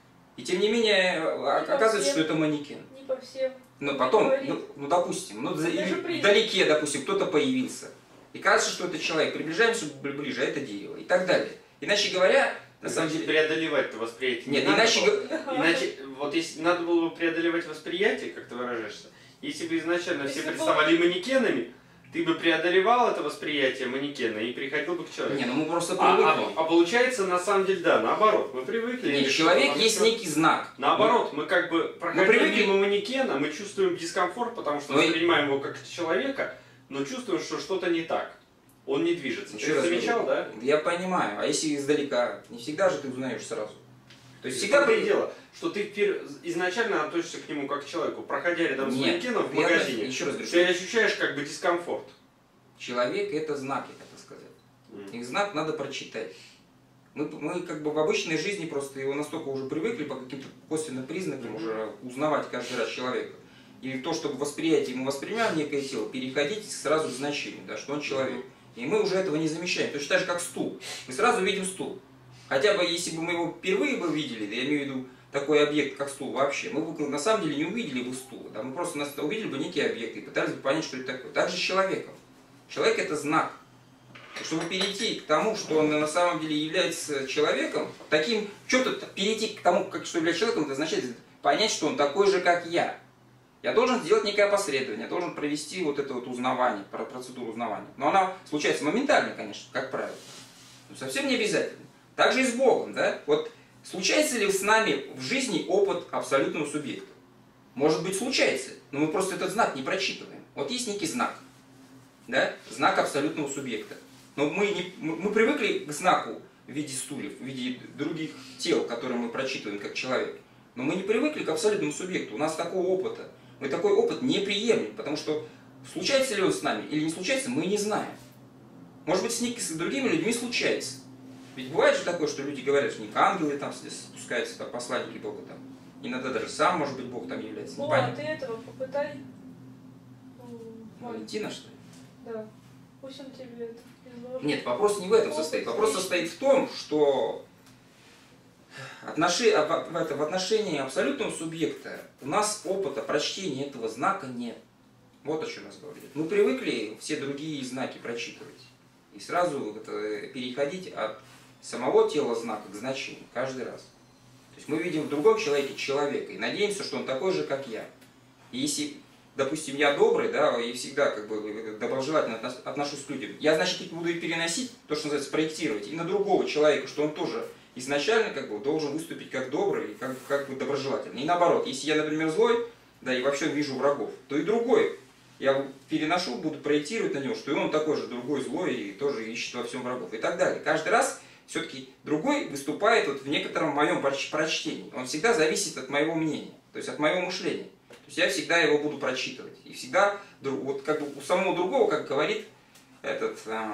И тем не менее, не оказывается, что это манекен. Не по всем. Но потом, ну, ну, допустим, ну, вдалеке, допустим, кто-то появился. И кажется, что это человек. Приближаемся ближе, а это дерево. И так далее. Иначе говоря, на самом деле... преодолевать это восприятие. Нет, не иначе... Надо, иначе, вот если надо было бы преодолевать восприятие, как ты выражаешься, если бы изначально если все представали было... манекенами, ты бы преодолевал это восприятие манекена и приходил бы к человеку. Не, ну мы просто привыкли. А, а, а получается, на самом деле, да, наоборот, мы привыкли. Нет, человек есть некий знак. Наоборот, мы как бы проходим мимо манекена, мы чувствуем дискомфорт, потому что мы воспринимаем его как человека, но чувствуем, что что-то не так. Он не движется. Еще ты замечал, да? Я понимаю. А если издалека? Не всегда же ты узнаешь сразу. То есть всегда при... дело, что ты изначально относишься к нему как к человеку, проходя рядом с манекеном в магазине, еще раз говорю, ты ощущаешь как бы дискомфорт. Человек это знаки, так сказать. Mm. Их знак надо прочитать. Мы, мы как бы в обычной жизни просто его настолько уже привыкли по каким-то косвенным признакам mm-hmm. уже узнавать каждый раз человека. И то, чтобы восприятие мы воспринимаем некое тело, переходить сразу к значению, да, что он человек. Mm-hmm. И мы уже этого не замечаем. Точно так же, как стул. Мы сразу видим стул. Хотя бы, если бы мы его впервые бы видели, да, я имею в виду такой объект, как стул вообще, мы бы на самом деле не увидели бы стула. Да, мы просто увидели бы некий объект и пытались бы понять, что это такое. Так же с человеком. Человек это знак. И чтобы перейти к тому, что он на самом деле является человеком, таким, в чем-то перейти к тому, как, что является человеком, это означает понять, что он такой же, как я. Я должен сделать некое опосредование, я должен провести вот это вот узнавание, процедуру узнавания. Но она случается моментально, конечно, как правило. Но совсем не обязательно. Так же и с Богом, да? Вот случается ли с нами в жизни опыт абсолютного субъекта? Может быть, случается, но мы просто этот знак не прочитываем. Вот есть некий знак, да? Знак абсолютного субъекта. Но мы, не, мы привыкли к знаку в виде стульев, в виде других тел, которые мы прочитываем как человек. Но мы не привыкли к абсолютному субъекту. У нас такого опыта. Мы такой опыт не приемлем, потому что случается ли он с нами или не случается, мы не знаем. Может быть, с, нек- с другими людьми случается. Ведь бывает же такое, что люди говорят, что не ангелы там спускаются, там, посланники Бога там. Иногда даже сам, может быть, Бог там является. О, а ты этого попытай. Валентина, что ли? Да. Пусть он тебе это изложит. Нет, вопрос не в этом состоит. Вопрос состоит в том, что отноши... в отношении абсолютного субъекта у нас опыта прочтения этого знака нет. Вот о чем нас говорит. Мы привыкли все другие знаки прочитывать. И сразу это, переходить от самого тела знака к значению каждый раз. То есть мы видим в другом человеке человека и надеемся, что он такой же, как я. И если, допустим, я добрый, да, и всегда как бы доброжелательно отношусь к людям, я, значит, буду и переносить, то, что называется, проектировать, и на другого человека, что он тоже изначально как бы должен выступить как добрый и как, как бы доброжелательный. И наоборот, если я, например, злой, да, и вообще вижу врагов, то и другой я переношу, буду проектировать на него, что и он такой же другой злой и тоже ищет во всем врагов и так далее. Каждый раз все-таки другой выступает вот в некотором моем прочтении. Он всегда зависит от моего мнения, то есть от моего мышления. То есть я всегда его буду прочитывать. И всегда, вот как бы у самого другого, как говорит этот... Эм,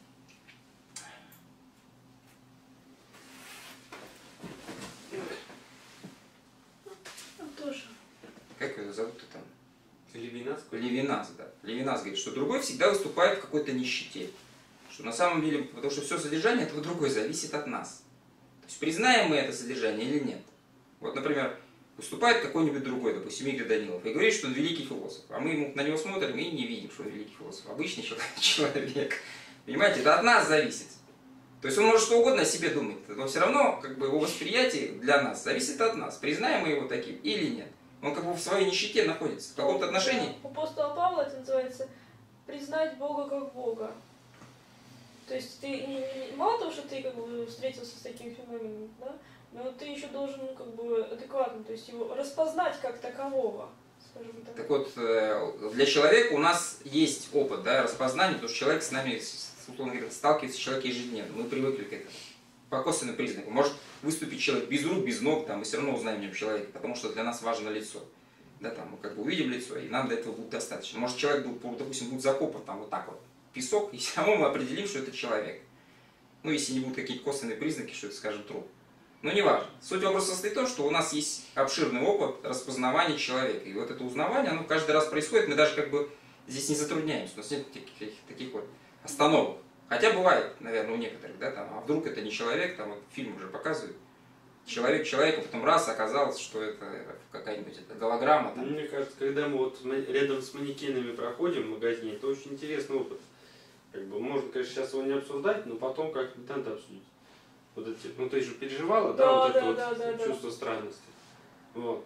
как его зовут-то там? Левинас? Левинас, да. Левинас говорит, что другой всегда выступает в какой-то нищете. Что на самом деле, потому что все содержание этого другое зависит от нас. То есть признаем мы это содержание или нет. Вот, например, выступает какой-нибудь другой, допустим, Игорь Данилов, и говорит, что он великий философ. А мы ему, на него смотрим и не видим, что он великий философ. Обычный человек. Понимаете, это от нас зависит. То есть он может что угодно о себе думать, но все равно как бы, его восприятие для нас зависит от нас. Признаем мы его таким или нет. Он как бы в своей нищете находится, в каком-то отношении. У апостола Павла это называется признать Бога как Бога. То есть ты не, не, мало того, что ты как бы встретился с таким феноменом, да, но ты еще должен как бы адекватно, то есть его распознать как такового, скажем так. Так вот, для человека у нас есть опыт, да, распознания, потому что человек с нами, условно говоря, сталкивается человек ежедневно. Мы привыкли к этому. По косвенным признакам. Может выступить человек без рук, без ног, там, мы все равно узнаем в нем человека, потому что для нас важно лицо. Да, там, мы как бы увидим лицо, и нам до этого будет достаточно. Может человек, допустим, будет закопан там вот так вот, песок, и все равно мы определим, что это человек. Ну, если не будут какие-то косвенные признаки, что это, скажем, труп. Но не важно. Суть вопроса состоит в том, что у нас есть обширный опыт распознавания человека. И вот это узнавание, оно каждый раз происходит, мы даже как бы здесь не затрудняемся. У нас нет таких, таких вот остановок. Хотя бывает, наверное, у некоторых, да, там, а вдруг это не человек, там вот фильм уже показывают. Человек человека, потом раз оказалось, что это какая-нибудь это голограмма. Там. Мне кажется, когда мы вот рядом с манекенами проходим в магазине, это очень интересный опыт. Как бы, можно, конечно, сейчас его не обсуждать, но потом как-нибудь надо обсудить. Вот эти, ну ты же переживала, да, да вот да, это да, вот да, чувство да. странности. Вот.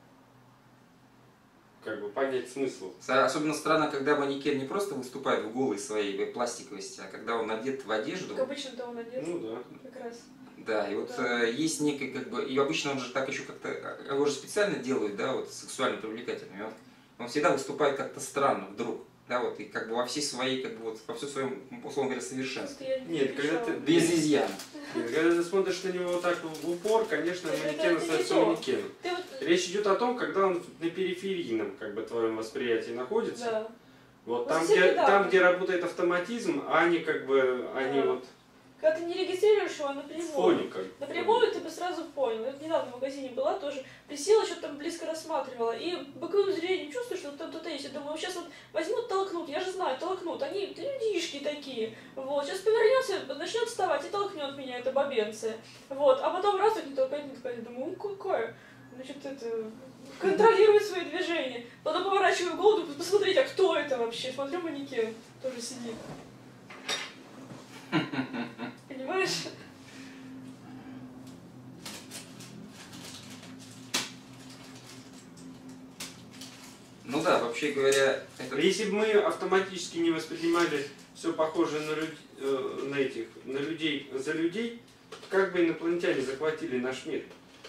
Как бы понять смысл. Особенно странно, когда манекен не просто выступает в голой своей пластиковости, а когда он одет в одежду. Как обычно-то он одет. Ну да. Как раз. Да, и вот Да. э, есть некое, как бы, и обычно он же так еще как-то, его же специально делают, да, вот сексуально привлекательным. И он, он всегда выступает как-то странно вдруг, да, вот, и как бы во всей своей, как бы вот, во всем своем, условно говоря, совершенстве. Я не Нет, когда замечала. ты- Без изъяна. Нет, когда ты смотришь на него вот так в упор, конечно, Это- манекен это остается не то. манекеном. Ты вот... Речь идет о том, когда он на периферийном как бы твоем восприятии находится. Да. Вот Вот там, совсем где, недавно. там, где работает автоматизм, а они как бы, они Да. вот Когда ты не регистрируешь его в напрямую. фоне как бы. Напрямую ты бы сразу понял. Я недавно в магазине была тоже, присела, что-то там близко рассматривала, и боковым зрением чувствую, что там кто-то есть. Я думаю, сейчас вот возьмут, толкнут, я же знаю, толкнут. Они людишки такие. Вот, сейчас повернется, начнет вставать и толкнет меня, это бабенция. Вот, а потом раз, так не толкает, не толкает. Я думаю, ну какое? Значит, это... контролирует свои движения. Потом поворачиваю голову, посмотреть, а кто это вообще? Смотрю, манекен тоже сидит. Понимаешь? Ну да, вообще говоря, это... Если бы мы автоматически не воспринимали все похожее на, люд... э, на этих, на людей за людей, то как бы инопланетяне захватили наш мир?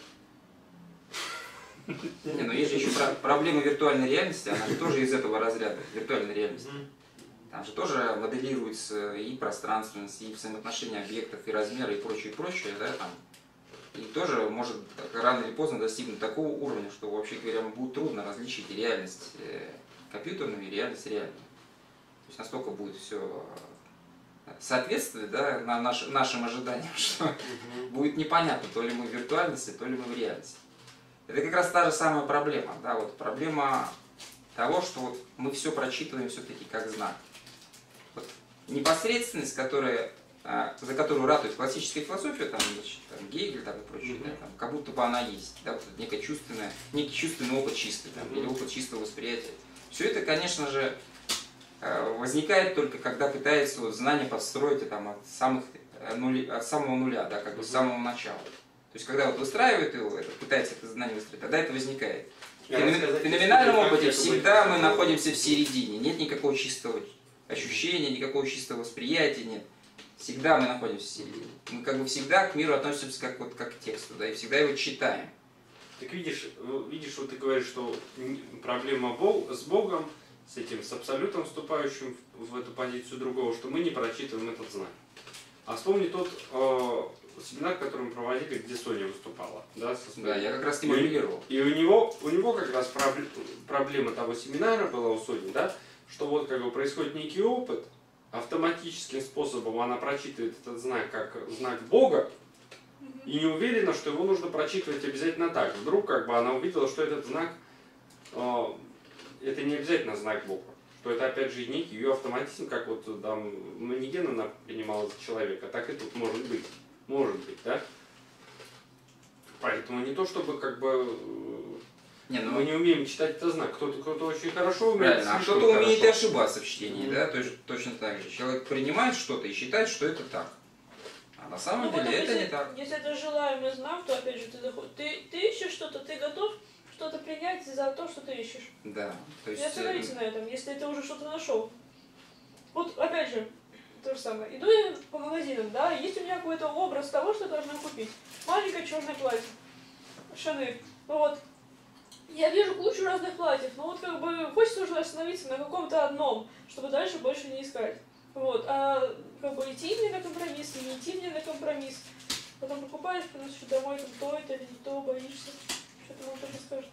Не, ну есть же еще про- проблема виртуальной реальности, она же тоже из этого разряда, виртуальной реальности. Там же тоже моделируется и пространственность, и взаимоотношения объектов, и размеры, и прочее, и прочее, да, там. И тоже может рано или поздно достигнуть такого уровня, что, вообще говоря, будет трудно различить реальность э, компьютерную и реальность реальную. То есть настолько будет все соответствовать, да, на наш, нашим ожиданиям, что будет непонятно, то ли мы в виртуальности, то ли мы в реальности. Это как раз та же самая проблема, да, вот проблема того, что вот мы все прочитываем все-таки как знак. Вот непосредственность, которая, за которую ратует классическая философия, там, значит, там, Гегель там, и прочее, Mm-hmm. да, там, как будто бы она есть, да, вот некое чувственное, некий чувственный опыт чистый, там, Mm-hmm. или опыт чистого восприятия. Все это, конечно же, возникает только когда пытается вот, знание подстроить там, от, самых, нули, от самого нуля, да, как бы с самого начала. То есть, когда вот выстраивает его, это, пытается это знание выстроить, тогда это возникает. В феномен- феноменальном опыте всегда мы находимся в середине, нет никакого чистого ощущения, никакого чистого восприятия нет. Всегда мы находимся в середине. Мы как бы всегда к миру относимся как, вот, как к тексту, да, и всегда его читаем. Так видишь, видишь, вот ты говоришь, что проблема Бог, с Богом, с этим, с абсолютом, вступающим в, в эту позицию другого, что мы не прочитываем этот знак. А вспомни тот э, семинар, который мы проводили, где Соня выступала. Да, со своей... Да, я как раз стимулировал. И у него, у него как раз проблема, проблема того семинара была у Сони, да, что вот как бы происходит некий опыт, автоматическим способом она прочитывает этот знак как знак Бога, и не уверена, что его нужно прочитывать обязательно так. Вдруг как бы она увидела, что этот знак, э, это не обязательно знак Бога, то это опять же некий ее автоматизм, как вот там, ну не ген она принимала за человека, так и тут может быть. Может быть, да? Поэтому не то, чтобы как бы не, ну, мы не умеем читать это знак. Кто-то кто очень хорошо умеет. Правильно, а кто-то умеет и ошибаться в чтении, mm-hmm. да, то есть, точно так же. Человек принимает что-то и считает, что это так. А на самом ну, деле это если, не так. Если это желаемый знак, то опять же ты, заход... ты, ты ищешь что-то, ты готов что-то принять за то, что ты ищешь. Да. То есть... Не остановись на этом, если ты уже что-то нашел. Вот опять же, то же самое. Иду я по магазинам, да, есть у меня какой-то образ того, что я должна купить. Маленькое черное платье. Шанель. Ну вот. Я вижу кучу разных платьев, но вот как бы хочется уже остановиться на каком-то одном, чтобы дальше больше не искать. Вот. А как бы идти мне на компромисс, не идти мне на компромисс. Потом покупаешь, приносишь домой, там то это или не то, боишься. Что-то вам тоже скажет.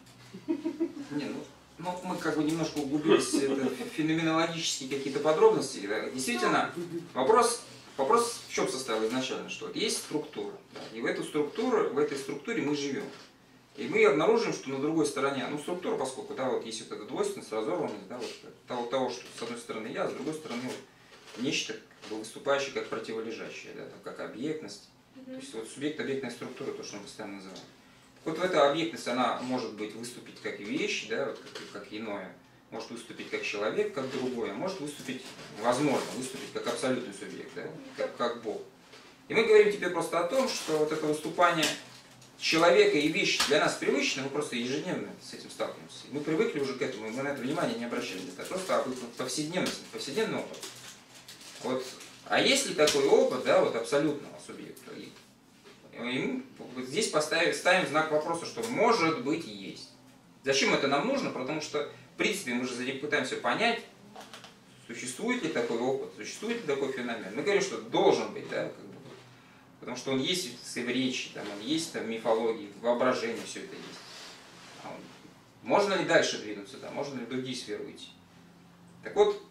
Не, ну, ну, мы как бы немножко углубились в феноменологические какие-то подробности. Да? Действительно, вопрос, вопрос в чем состоял изначально, что вот есть структура, да, и в эту структуру, в этой структуре мы живем. И мы обнаружим, что на другой стороне, ну структура, поскольку, да, вот есть вот эта двойственность, разорванность, да, вот того, того, что с одной стороны я, а с другой стороны вот, нечто как бы, выступающее как противолежащее, да, там, как объектность. Mm-hmm. То есть вот субъект-объектная структура, то, что мы постоянно называем. Вот в эта объектность, она может быть выступить как вещь, да, вот как, как иное, может выступить как человек, как другое, может выступить, возможно, выступить как абсолютный субъект, да, как, как Бог. И мы говорим теперь просто о том, что вот это выступание человека и вещи для нас привычны, мы просто ежедневно с этим сталкиваемся. Мы привыкли уже к этому, и мы на это внимание не обращаем. Это просто повседневность, повседневный опыт. Вот. А есть ли такой опыт, да, вот абсолютного субъекта? И мы вот здесь поставим, ставим знак вопроса, что может быть и есть. Зачем это нам нужно? Потому что, в принципе, мы же пытаемся понять, существует ли такой опыт, существует ли такой феномен. Мы говорим, что должен быть, да, как бы, потому что он есть в речи, там, он есть там, в мифологии, в воображении, все это есть. А он, можно ли дальше двинуться, да, можно ли в другие сферы уйти? Так вот,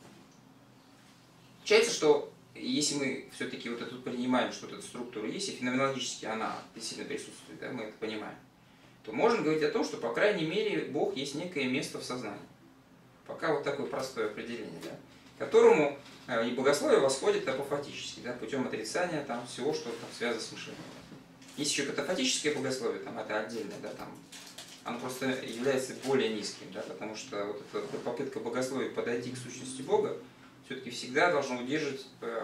получается, что если мы все-таки вот эту принимаем, что вот эта структура есть, и феноменологически она действительно присутствует, да, мы это понимаем, то можно говорить о том, что, по крайней мере, Бог есть некое место в сознании. Пока вот такое простое определение, да, которому и богословие восходит апофатически, да, путем отрицания там, всего, что там, связано с мышлением. Есть еще катафатическое богословие, там, это отдельно, да, там, оно просто является более низким, да, потому что вот эта попытка богословия подойти к сущности Бога все-таки всегда должна удерживать,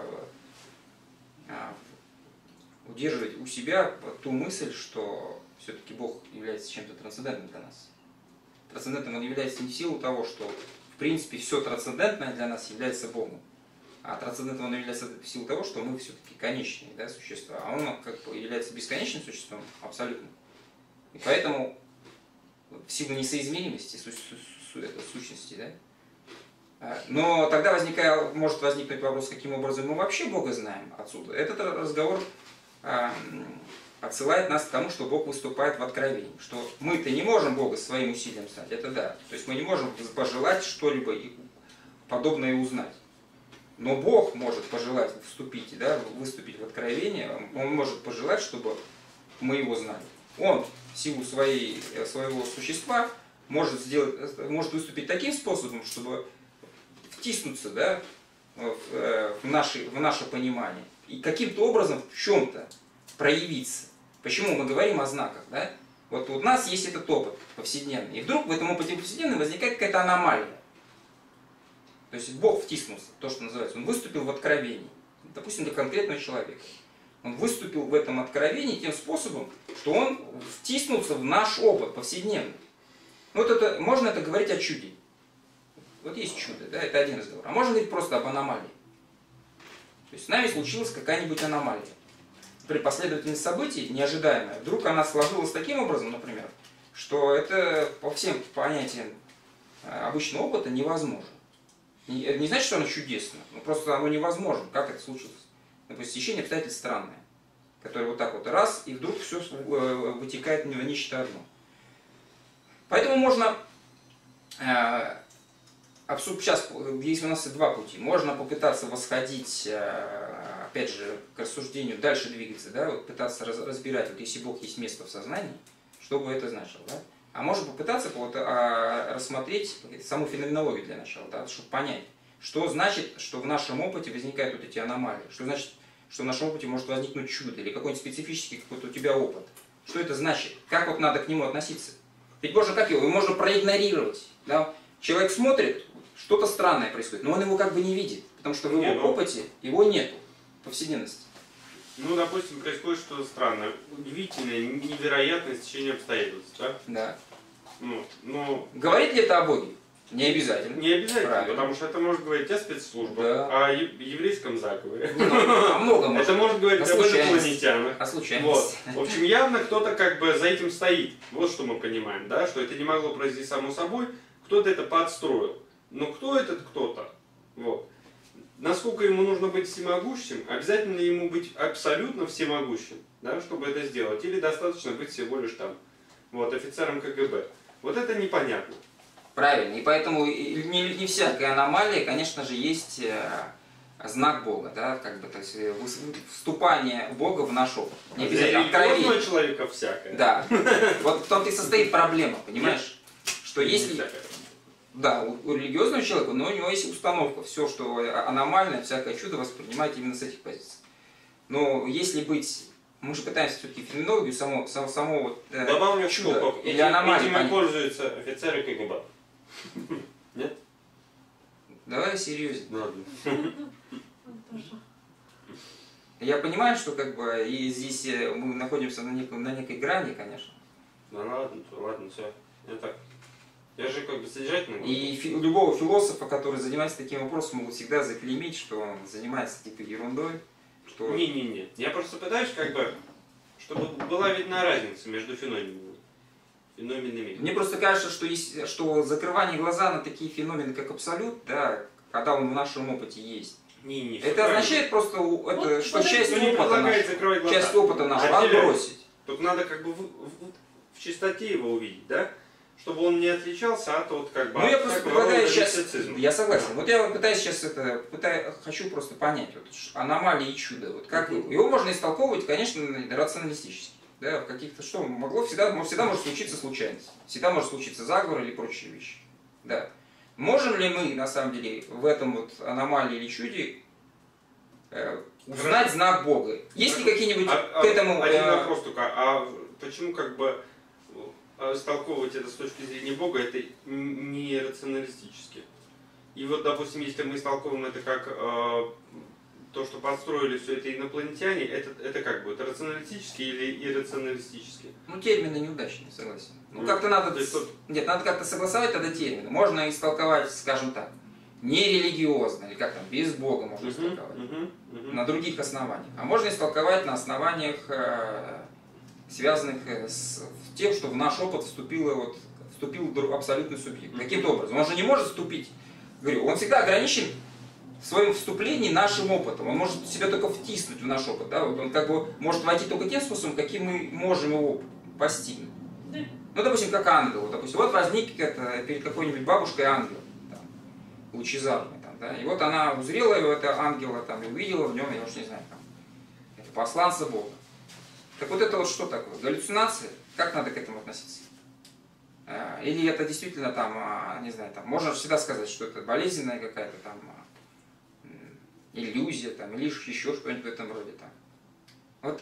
удерживать у себя ту мысль, что все-таки Бог является чем-то трансцендентным для нас. Трансцендентным он является не в силу того, что в принципе все трансцендентное для нас является Богом, а трансцендентным он является в силу того, что мы все-таки конечные, да, существа, а он как бы является бесконечным существом абсолютно. И поэтому в силу несоизмеримости су су су сущности, да, но тогда возникает, может возникнуть вопрос, каким образом мы вообще Бога знаем отсюда. Этот разговор э, отсылает нас к тому, что Бог выступает в откровении, что мы-то не можем Бога своим усилием знать, это да. То есть мы не можем пожелать что-либо подобное узнать. Но Бог может пожелать вступить, да, выступить в откровение, Он может пожелать, чтобы мы Его знали. Он в силу своей, своего существа может, сделать, может выступить таким способом, чтобы втиснуться, да, в, в, наше, в наше понимание и каким-то образом в чем-то проявиться. Почему мы говорим о знаках? Да? Вот у нас есть этот опыт повседневный, и вдруг в этом опыте повседневном возникает какая-то аномалия. То есть Бог втиснулся, то, что называется, Он выступил в откровении, допустим, для конкретного человека. Он выступил в этом откровении тем способом, что Он втиснулся в наш опыт повседневный. Вот это, можно это говорить о чуде. Вот есть чудо, да, это один разговор. А можно говорить просто об аномалии. То есть с нами случилась какая-нибудь аномалия. При последовательности событий, неожидаемая, вдруг она сложилась таким образом, например, что это по всем понятиям обычного опыта невозможно. Это не значит, что оно чудесно, но просто оно невозможно. Как это случилось? Например, стечение обстоятельств странное, которое вот так вот раз, и вдруг все вытекает в нечто одно. Поэтому можно... Сейчас есть у нас два пути. Можно попытаться восходить, опять же, к рассуждению, дальше двигаться, да, вот пытаться разбирать, вот если Бог есть место в сознании, что бы это значило, да? А можно попытаться вот, а, рассмотреть саму феноменологию для начала, да, чтобы понять, что значит, что в нашем опыте возникают вот эти аномалии, что значит, что в нашем опыте может возникнуть чудо или какой-нибудь специфический какой-то у тебя опыт. Что это значит? Как вот надо к нему относиться? Ведь можно как его? Его можно проигнорировать. Да? Человек смотрит, что-то странное происходит, но он его как бы не видит, потому что в его Не, ну... опыте его нету в повседневности. Ну, допустим, происходит что-то странное, удивительное, невероятное стечение обстоятельств, да? Да. Ну, но... Говорит ли это о Боге? Не обязательно. Не обязательно, Правильно. потому что это может говорить о спецслужбах, Да. о еврейском заговоре. Ну, о многом. Это может говорить об инопланетянах. О случайности. Вот. В общем, явно кто-то как бы за этим стоит. Вот что мы понимаем, да, что это не могло произойти само собой, кто-то это подстроил. Но кто этот кто-то? Вот. Насколько ему нужно быть всемогущим, обязательно ему быть абсолютно всемогущим, да, чтобы это сделать, или достаточно быть всего лишь там, вот, офицером ка гэ бэ. Вот это непонятно. Правильно, и поэтому не, не всякая аномалия, конечно же, есть э, знак Бога, да, как бы, то есть вступание Бога в наш опыт. Не обязательно откровение. Человека всякое. Да, вот в том-то и состоит проблема, понимаешь, что если... Да, у, у религиозного человека, но у него есть установка, все, что аномальное, всякое чудо воспринимать именно с этих позиций. Но если быть, мы же пытаемся все-таки феноменологию, само, само, само вот, э, Добавлю чудо штуку. или Этим, аномалии. этим пользуются офицеры ка гэ бэ. Нет? Давай серьезнее. Ладно. Я понимаю, что как бы и здесь мы находимся на, неком, на некой грани, конечно. Да ладно, ладно, все. Я так. Я же как бы содержательный. И фи любого философа, который занимается таким вопросом, могут всегда заклеймить, что он занимается типа ерундой. Что... Не-не-не. Я просто пытаюсь как бы, чтобы была видна разница между феноменами. Феноменами. Мне просто кажется, что, есть, что закрывание глаза на такие феномены, как абсолют, да, когда он в нашем опыте есть, Не, не, это означает просто, это, Вот, что вот часть это не опыта, предлагает наш, закрывать глаза. часть опыта нашего Отделять. отбросить. Тут надо как бы в, в, в чистоте его увидеть, да? Чтобы он не отличался от вот как бы... Ну я от просто всякого предлагаю рода сейчас, мистицизма. я согласен, вот я пытаюсь сейчас это, пытаюсь, хочу просто понять, вот, аномалии и чудо, вот как его, его можно истолковывать, конечно, рационалистически, да, в каких-то, что могло, всегда, всегда может случиться случайность, всегда может случиться заговор или прочие вещи, да. Можем ли мы, на самом деле, в этом вот аномалии или чуде э, узнать знак Бога? Есть ли какие-нибудь а, к этому... Один э, вопрос только, а почему как бы истолковывать это с точки зрения Бога, это не рационалистически? И вот, допустим, если мы истолковываем это как э, то, что подстроили все это инопланетяне, это, это как бы, это рационалистически или иррационалистически? Ну, термины неудачные, согласен. Ну, Ну, как-то надо... есть вот- Нет, надо как-то согласовать тогда термины. Можно истолковать, скажем так, нерелигиозно, или как там, без Бога можно истолковать. Мгм, мгм. На других основаниях. А можно истолковать на основаниях, э, связанных э, с тем, что в наш опыт вступило, вот, вступил друг- абсолютный субъект. Мгм. Каким-то образом. Он же не может вступить. Говорю, он всегда ограничен в своем вступлении нашим опытом. Он может себя только втиснуть в наш опыт. Да? Вот он как бы может войти только тем способом, каким мы можем его постигнуть. Да. Ну, допустим, как ангел. Вот, допустим, вот возник это, перед какой-нибудь бабушкой ангел, там, лучезарный. Там, да? И вот она узрела его, это ангела, там, и увидела в нем, я уж не знаю, там, это посланца Бога. Так вот это вот что такое? Галлюцинация? Как надо к этому относиться? А, Или это действительно там, а, не знаю, там, можно всегда сказать, что это болезненная какая-то там а, м, иллюзия, там, или еще что-нибудь в этом роде. Там. Вот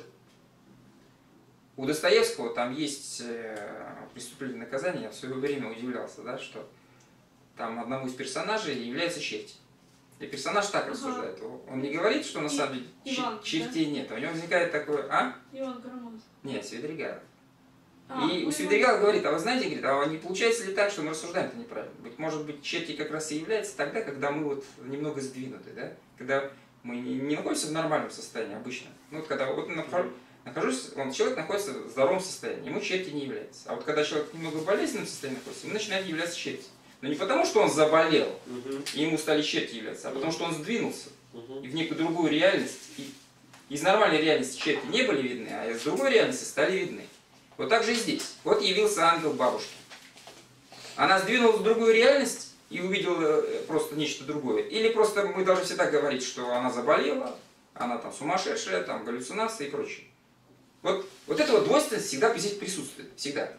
у Достоевского там есть э, преступление и наказание, я в свое время удивлялся, да, что там одному из персонажей является черти. И персонаж так Ага. рассуждает. Он не говорит, что на И- самом деле Иван, чер- чертей нет. У него возникает такое, а? Иван Карамазов. Нет, Свидригайлов. А, И ну, у Свидригайлов говорит, а вы знаете, говорит, а не получается ли так, что мы рассуждаем-то неправильно? Быть может быть, черти как раз и являются тогда, когда мы вот немного сдвинуты, да? Когда мы не, не находимся в нормальном состоянии обычно. Ну вот когда вот нахожу- нахожусь, он, человек находится в здоровом состоянии, ему черти не являются. А вот когда человек немного в болезненном состоянии находится, ему начинают являться черти. Но не потому, что он заболел, Мгм, и ему стали черти являться, а потому что он сдвинулся. мгм. И в некую другую реальность. И из нормальной реальности черти не были видны, а из другой реальности стали видны. Вот так же и здесь. Вот явился ангел бабушки. Она сдвинулась в другую реальность и увидела э, просто нечто другое. Или просто мы должны всегда говорить, что она заболела, она там сумасшедшая, там галлюцинации и прочее. Вот, вот эта вот двойственность всегда здесь присутствует. Всегда.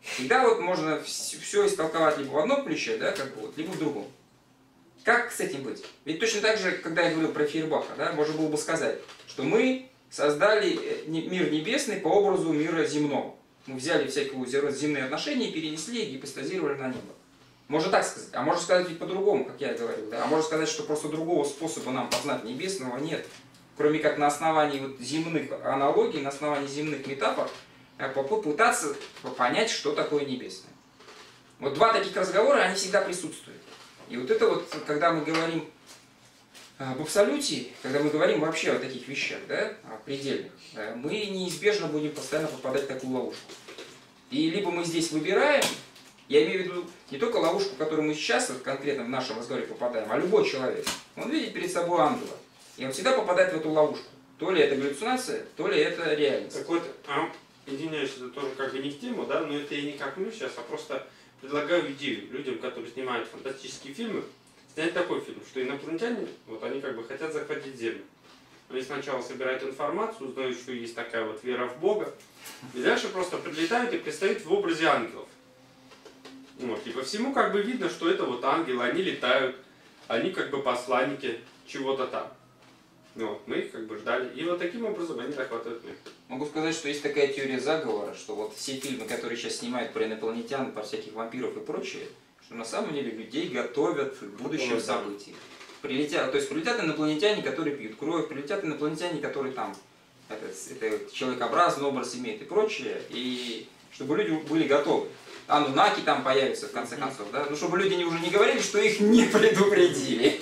Всегда вот можно все истолковать либо в одном ключе, да, как бы вот, либо в другом. Как с этим быть? Ведь точно так же, когда я говорил про Фейербаха, да, можно было бы сказать, что мы создали мир небесный по образу мира земного. Мы взяли всякие земные отношения, перенесли и гипостазировали на небо. Можно так сказать. А можно сказать ведь по-другому, как я и говорил. Да? А можно сказать, что просто другого способа нам познать небесного нет. Кроме как на основании вот земных аналогий, на основании земных метафор, попытаться понять, что такое небесное. Вот два таких разговора, они всегда присутствуют. И вот это вот, когда мы говорим об абсолюте, когда мы говорим вообще о таких вещах, да, о предельных, да, мы неизбежно будем постоянно попадать в такую ловушку. И либо мы здесь выбираем, я имею в виду не только ловушку, в которую мы сейчас вот конкретно в нашем разговоре попадаем, а любой человек. Он видит перед собой ангела, и он всегда попадает в эту ловушку. То ли это галлюцинация, то ли это реальность. Так вот, а, извиняюсь, это тоже как бы не в тему, да, но это я не как мы сейчас, а просто предлагаю идею людям, которые снимают фантастические фильмы, снять такой фильм, что инопланетяне, вот они как бы хотят захватить Землю. Они сначала собирают информацию, узнают, что есть такая вот вера в Бога, и дальше просто прилетают и предстают в образе ангелов. Вот, и по всему как бы видно, что это вот ангелы, они летают, они как бы посланники чего-то там. Вот, мы их как бы ждали. И вот таким образом они захватывают мир. Могу сказать, что есть такая теория заговора, что вот все фильмы, которые сейчас снимают про инопланетян, про всяких вампиров и прочее, что на самом деле людей готовят к будущим событиям. Прилетят, то есть прилетят инопланетяне, которые пьют кровь, прилетят инопланетяне, которые там это, это человекообразный образ имеют и прочее, и чтобы люди были готовы. Анунаки там появятся в конце концов, да? Ну, чтобы люди уже не говорили, что их не предупредили.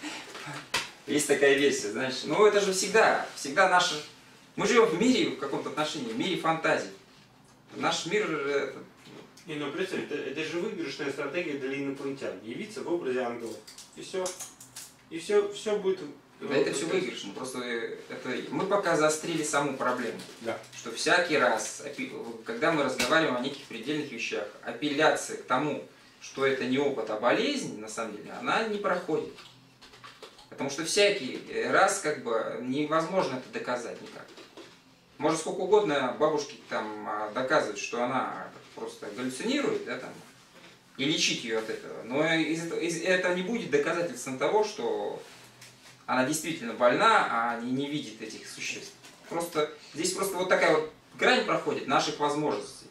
Есть такая версия, знаешь. Ну, это же всегда, всегда наше... Мы живем в мире, в каком-то отношении, в мире фантазий. Наш мир... Это... Не, ну представь, это, это же выигрышная стратегия для инопланетян. Явиться в образе ангелов. И все. И все, все будет... Да, это все выигрышно. Просто это... мы пока заострили саму проблему. Да. Что всякий раз, когда мы разговариваем о неких предельных вещах, апелляция к тому, что это не опыт, а болезнь, на самом деле, она не проходит. Потому что всякий раз как бы невозможно это доказать никак. Может сколько угодно бабушки там доказывать, что она просто галлюцинирует, да, там, и лечить ее от этого. Но из этого, из, это не будет доказательством того, что она действительно больна, а не, не видит этих существ. Просто здесь просто вот такая вот грань проходит наших возможностей.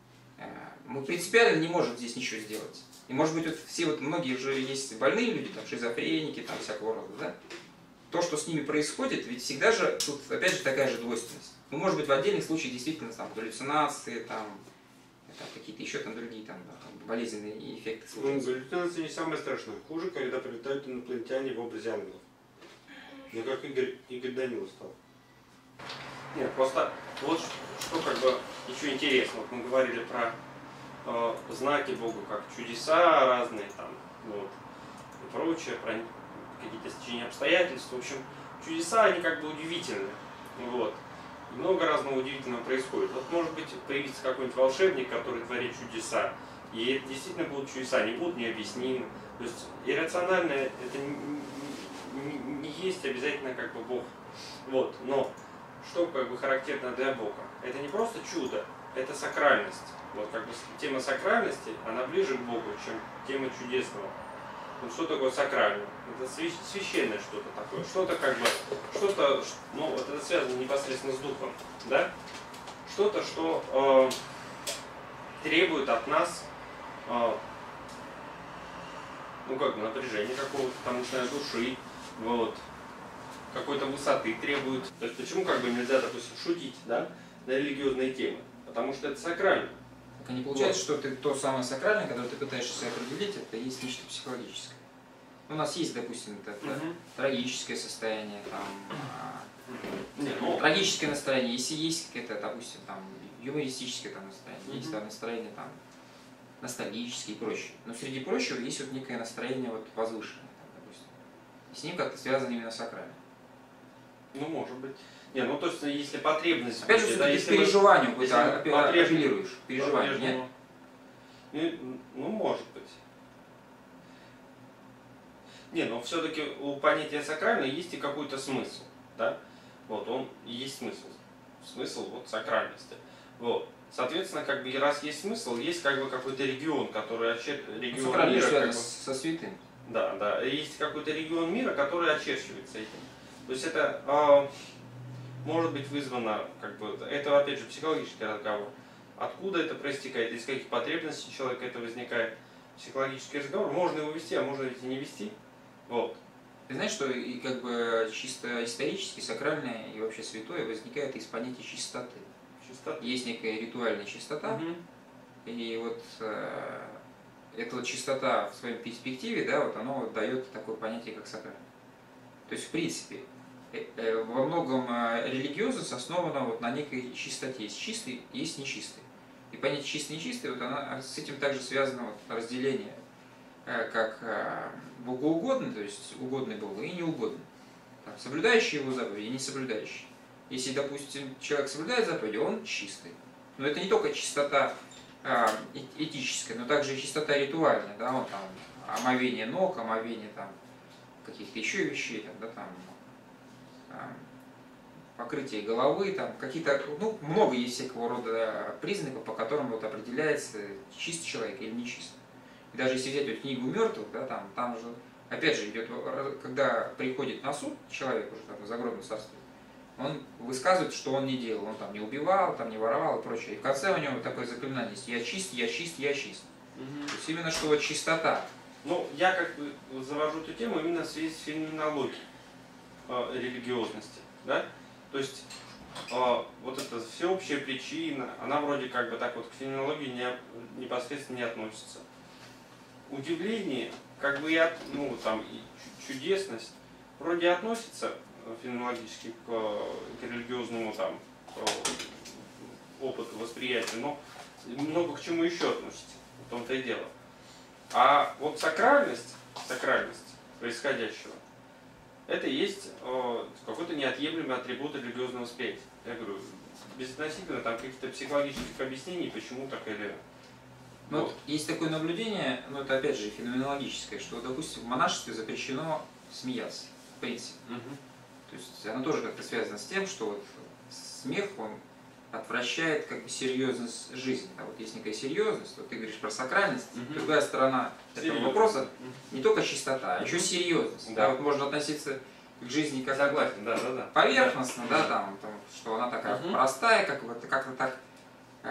Мы принципиально не можем здесь ничего сделать. И может быть вот все вот многие уже есть больные люди, там шизофреники, там всякого рода, да? То, что с ними происходит, ведь всегда же тут опять же такая же двойственность. Ну, может быть, в отдельных случаях действительно там галлюцинации, там, там какие-то еще там другие там, да, там болезненные эффекты случаются. Ну, галлюцинации не самое страшное. Хуже, когда прилетают инопланетяне в образе ангелов. Ну, как Игорь, Игорь Данилов стал. Нет, просто вот что как бы еще интересно. Вот мы говорили про э, знаки Бога, как чудеса разные там, вот, и прочее, про какие-то стечения обстоятельств. В общем, чудеса, они как бы удивительны. Вот. И много разного удивительного происходит. Вот может быть появится какой-нибудь волшебник, который творит чудеса. И это действительно будут чудеса, они будут необъяснимы. То есть иррациональное это не, не, не есть обязательно как бы Бог. Вот. Но что как бы характерно для Бога? Это не просто чудо, это сакральность. Вот как бы тема сакральности, она ближе к Богу, чем тема чудесного. Ну, что такое сакральное? Это священное что-то такое. Что-то как бы, что-то, ну вот это связано непосредственно с духом, да? Что-то, что э, требует от нас, э, ну как бы напряжения какого-то, там, начиная души, вот, какой-то высоты требует. То есть почему как бы нельзя, допустим, шутить, да, на религиозные темы? Потому что это сакрально. Так не получается, что ты то самое сакральное, которое ты пытаешься определить, это есть нечто психологическое. У нас есть, допустим, это, это Угу. трагическое состояние, там, Не, ну, трагическое настроение, если есть какое-то, допустим, там, юмористическое там, настроение, Мгм. есть там настроение там, ностальгическое и прочее. Но среди прочего есть вот некое настроение вот, возвышенное, там, допустим. И с ним как-то связано именно сакральное. ну может быть. Не, ну то есть если потребность... Опять же, будет, все-таки к если мы- переживанию если какой-то мы апе- по-прежнему- апеллируешь. Переживанию, нет? по-прежнему- Ну, ну, может быть. Не, но все-таки у понятия сакральное есть и какой-то смысл, да? Вот, он и есть смысл. Смысл вот сакральности. Вот. Соответственно, как бы раз есть смысл, есть как бы какой-то регион, который очер... регион Сакральное мира, связано как бы... со святым. Да, да. Есть какой-то регион мира, который очерчивается этим. То есть это э, может быть вызвано, как бы, это опять же психологический разговор. Откуда это проистекает, из каких потребностей человека это возникает. Психологический разговор, можно его вести, а можно ведь и не вести. Вот. Ты знаешь, что и как бы чисто исторически сакральное и вообще святое возникает из понятия чистоты. Чистота. Есть некая ритуальная чистота, Угу. и вот э, эта вот чистота в своей перспективе, да, вот оно вот дает такое понятие, как сакральное. То есть, в принципе, э, э, во многом э, религиозность основана вот на некой чистоте. Есть чистый, есть нечистый. И понятие чистый и нечистый, вот она, с этим также связано вот разделение, э, как э, богоугодный, то есть угодный Богу, и неугодный. Там, соблюдающий его заповеди и не соблюдающий. Если, допустим, человек соблюдает заповеди, он чистый. Но это не только чистота э, этическая, но также и чистота ритуальная, да, он там омовение ног, омовение там каких-то еще вещей, там, да, там э, покрытие головы, там какие-то, ну, много есть всякого рода признаков, по которым вот определяется, чистый человек или нечистый. И даже если взять вот книгу мертвых, да, там, там же, опять же, идет, когда приходит на суд человек уже там в загробном царстве, он высказывает, что он не делал, он там не убивал, там не воровал и прочее. И в конце у него такое заклинание есть: я чист, я чист, я чист. Угу. То есть именно что вот чистота. Ну, я как бы завожу эту тему именно в связи с феноменологией э, религиозности, да? То есть э, вот эта всеобщая причина, она вроде как бы так вот к феноменологии не, непосредственно не относится. Удивление, как бы и от, ну, там, и чудесность вроде относится феноменологически к, к религиозному там, к опыту, восприятию, но много к чему еще относится, в том-то и дело. А вот сакральность, сакральность происходящего, это и есть э, какой-то неотъемлемый атрибут религиозного восприятия. Я говорю, безотносительно там каких-то психологических объяснений, почему так или... Ну, Вот. вот есть такое наблюдение, но это опять же феноменологическое, что, допустим, в монашестве запрещено смеяться, в принципе. Угу. То есть оно тоже как-то связано с тем, что вот смех, он отвращает как бы серьезность жизни. А вот есть некая серьезность, вот ты говоришь про сакральность, Мгм. другая сторона этого Серьезность. вопроса не только чистота, а еще серьезность. Да. Да, вот можно относиться к жизни как Согласен, да, да, да. поверхностно, да, там, там, что она такая Мгм. простая, как вот как-то так. э,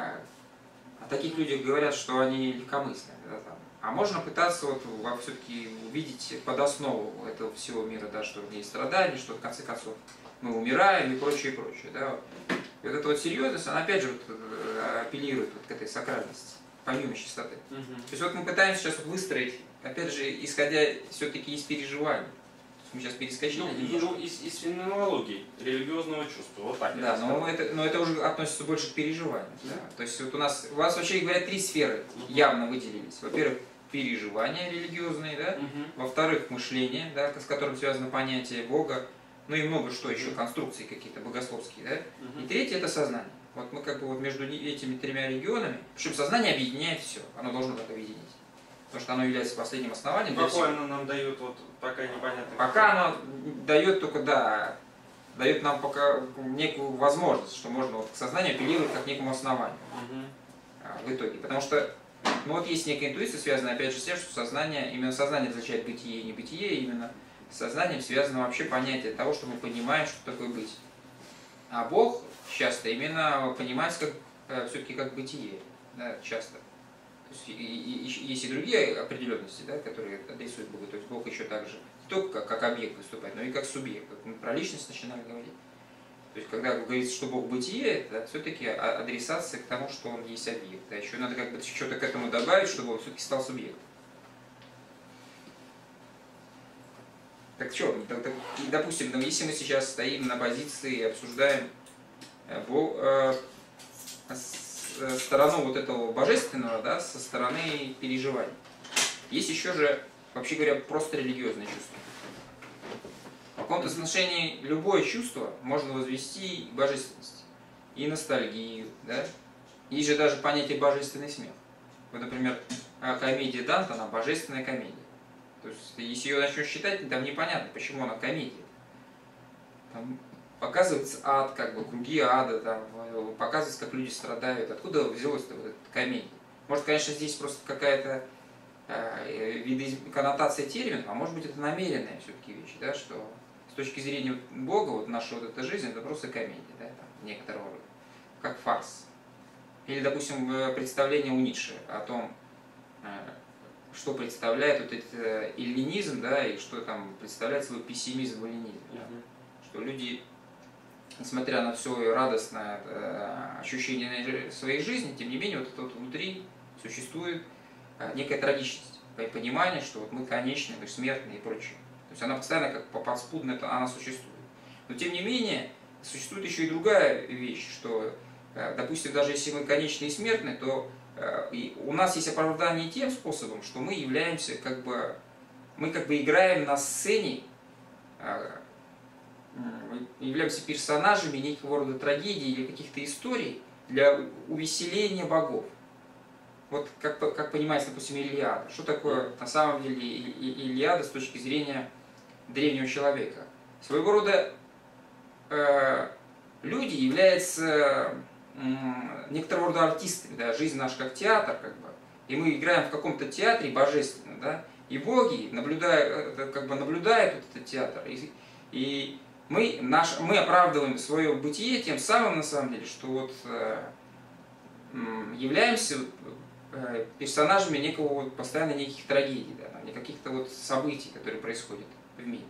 О таких людях говорят, что они легкомысленны, да, там. А можно пытаться вот все-таки увидеть под основу этого всего мира, да, что есть страдания, что в конце концов мы умираем и прочее, и прочее. Да. И вот эта вот серьезность, она опять же вот, э, апеллирует вот к этой сакральности, помимо чистоты. Мгм. То есть вот мы пытаемся сейчас вот выстроить, опять же, исходя все-таки из переживаний. Мы сейчас перескочили Ну, немножко. ну, из, из феноменологии религиозного чувства, вот так. я Да, бы но сказал. это, но это уже относится больше к переживаниям. Да? То есть вот у нас, у вас вообще говоря, три сферы Мгм. явно выделились. Во-первых, переживания религиозные, да? Мгм. Во-вторых, мышление, да, с которым связано понятие Бога, ну и много что еще, Мгм. конструкции какие-то богословские, да? Мгм. И третье – это сознание. Вот мы как бы вот между этими тремя регионами, причем сознание объединяет все, оно должно так объединить. Потому что оно является последним основанием для всего. Какое оно нам дает, вот пока непонятно. Пока оно дает только, да, дает нам пока некую возможность, что можно вот к сознанию апеллировать как к некому основанию Мгм. а, в итоге. Потому что ну, вот есть некая интуиция, связанная опять же с тем, что сознание, именно сознание различает бытие и небытие, и именно с сознанием связано вообще понятие того, что мы понимаем, что такое быть. А Бог часто именно понимается как, все-таки как бытие, да, часто. То есть, и, и, и есть и другие определенности, да, которые адресуют Бога. То есть Бог еще также не только как, как объект выступает, но и как субъект. Как мы про личность начинали говорить. То есть, когда говорится, что Бог бытие, это все-таки адресация к тому, что он есть объект. А еще надо как бы что-то к этому добавить, чтобы он все-таки стал субъектом. Так что, допустим, если мы сейчас стоим на позиции и обсуждаем Бог, э, сторону вот этого божественного, да, со стороны переживаний. Есть еще же, вообще говоря, просто религиозное чувство. В каком-то отношении любое чувство можно возвести к божественности. И ностальгию, да? Есть же даже понятие божественный смех. Вот, например, комедия Данте, она божественная комедия. То есть, если ее начнешь считать, там непонятно, почему она комедия. Там показывается ад, как бы круги ада, там, показывается, как люди страдают. Откуда взялась-то вот эта комедия? Может, конечно, здесь просто какая-то э, видоиз... коннотация терминов, а может быть, это намеренная все-таки вещь, да, что с точки зрения Бога, вот наша вот эта жизнь, это просто комедия, да, там, некоторого рода, как фарс. Или, допустим, представление у Ницше о том, э, что представляет вот этот эллинизм, да, и что там представляет свой пессимизм в эллинизме. Да? Что люди, несмотря на все радостное э, ощущение своей жизни, тем не менее, вот это вот внутри существует э, некая трагичность, понимание, что вот мы конечны, мы смертны и прочее. То есть она постоянно как подспудно, это она существует. Но тем не менее, существует еще и другая вещь, что, э, допустим, даже если мы конечны и смертны, то и у нас есть оправдание тем способом, что мы являемся как бы, мы как бы играем на сцене, являемся персонажами некого рода трагедии или каких-то историй для увеселения богов. Вот как, как понимается, допустим, Илиада. Что такое на самом деле Илиада с точки зрения древнего человека? Своего рода э, люди являются некоторого рода артистами, да, жизнь наша как театр, как бы, и мы играем в каком-то театре божественном, да, и боги, наблюдая, как бы наблюдают вот этот театр, и, и мы, наш, мы оправдываем свое бытие тем самым, на самом деле, что вот э, являемся э, персонажами некого вот, постоянно неких трагедий, да, каких-то вот событий, которые происходят в мире.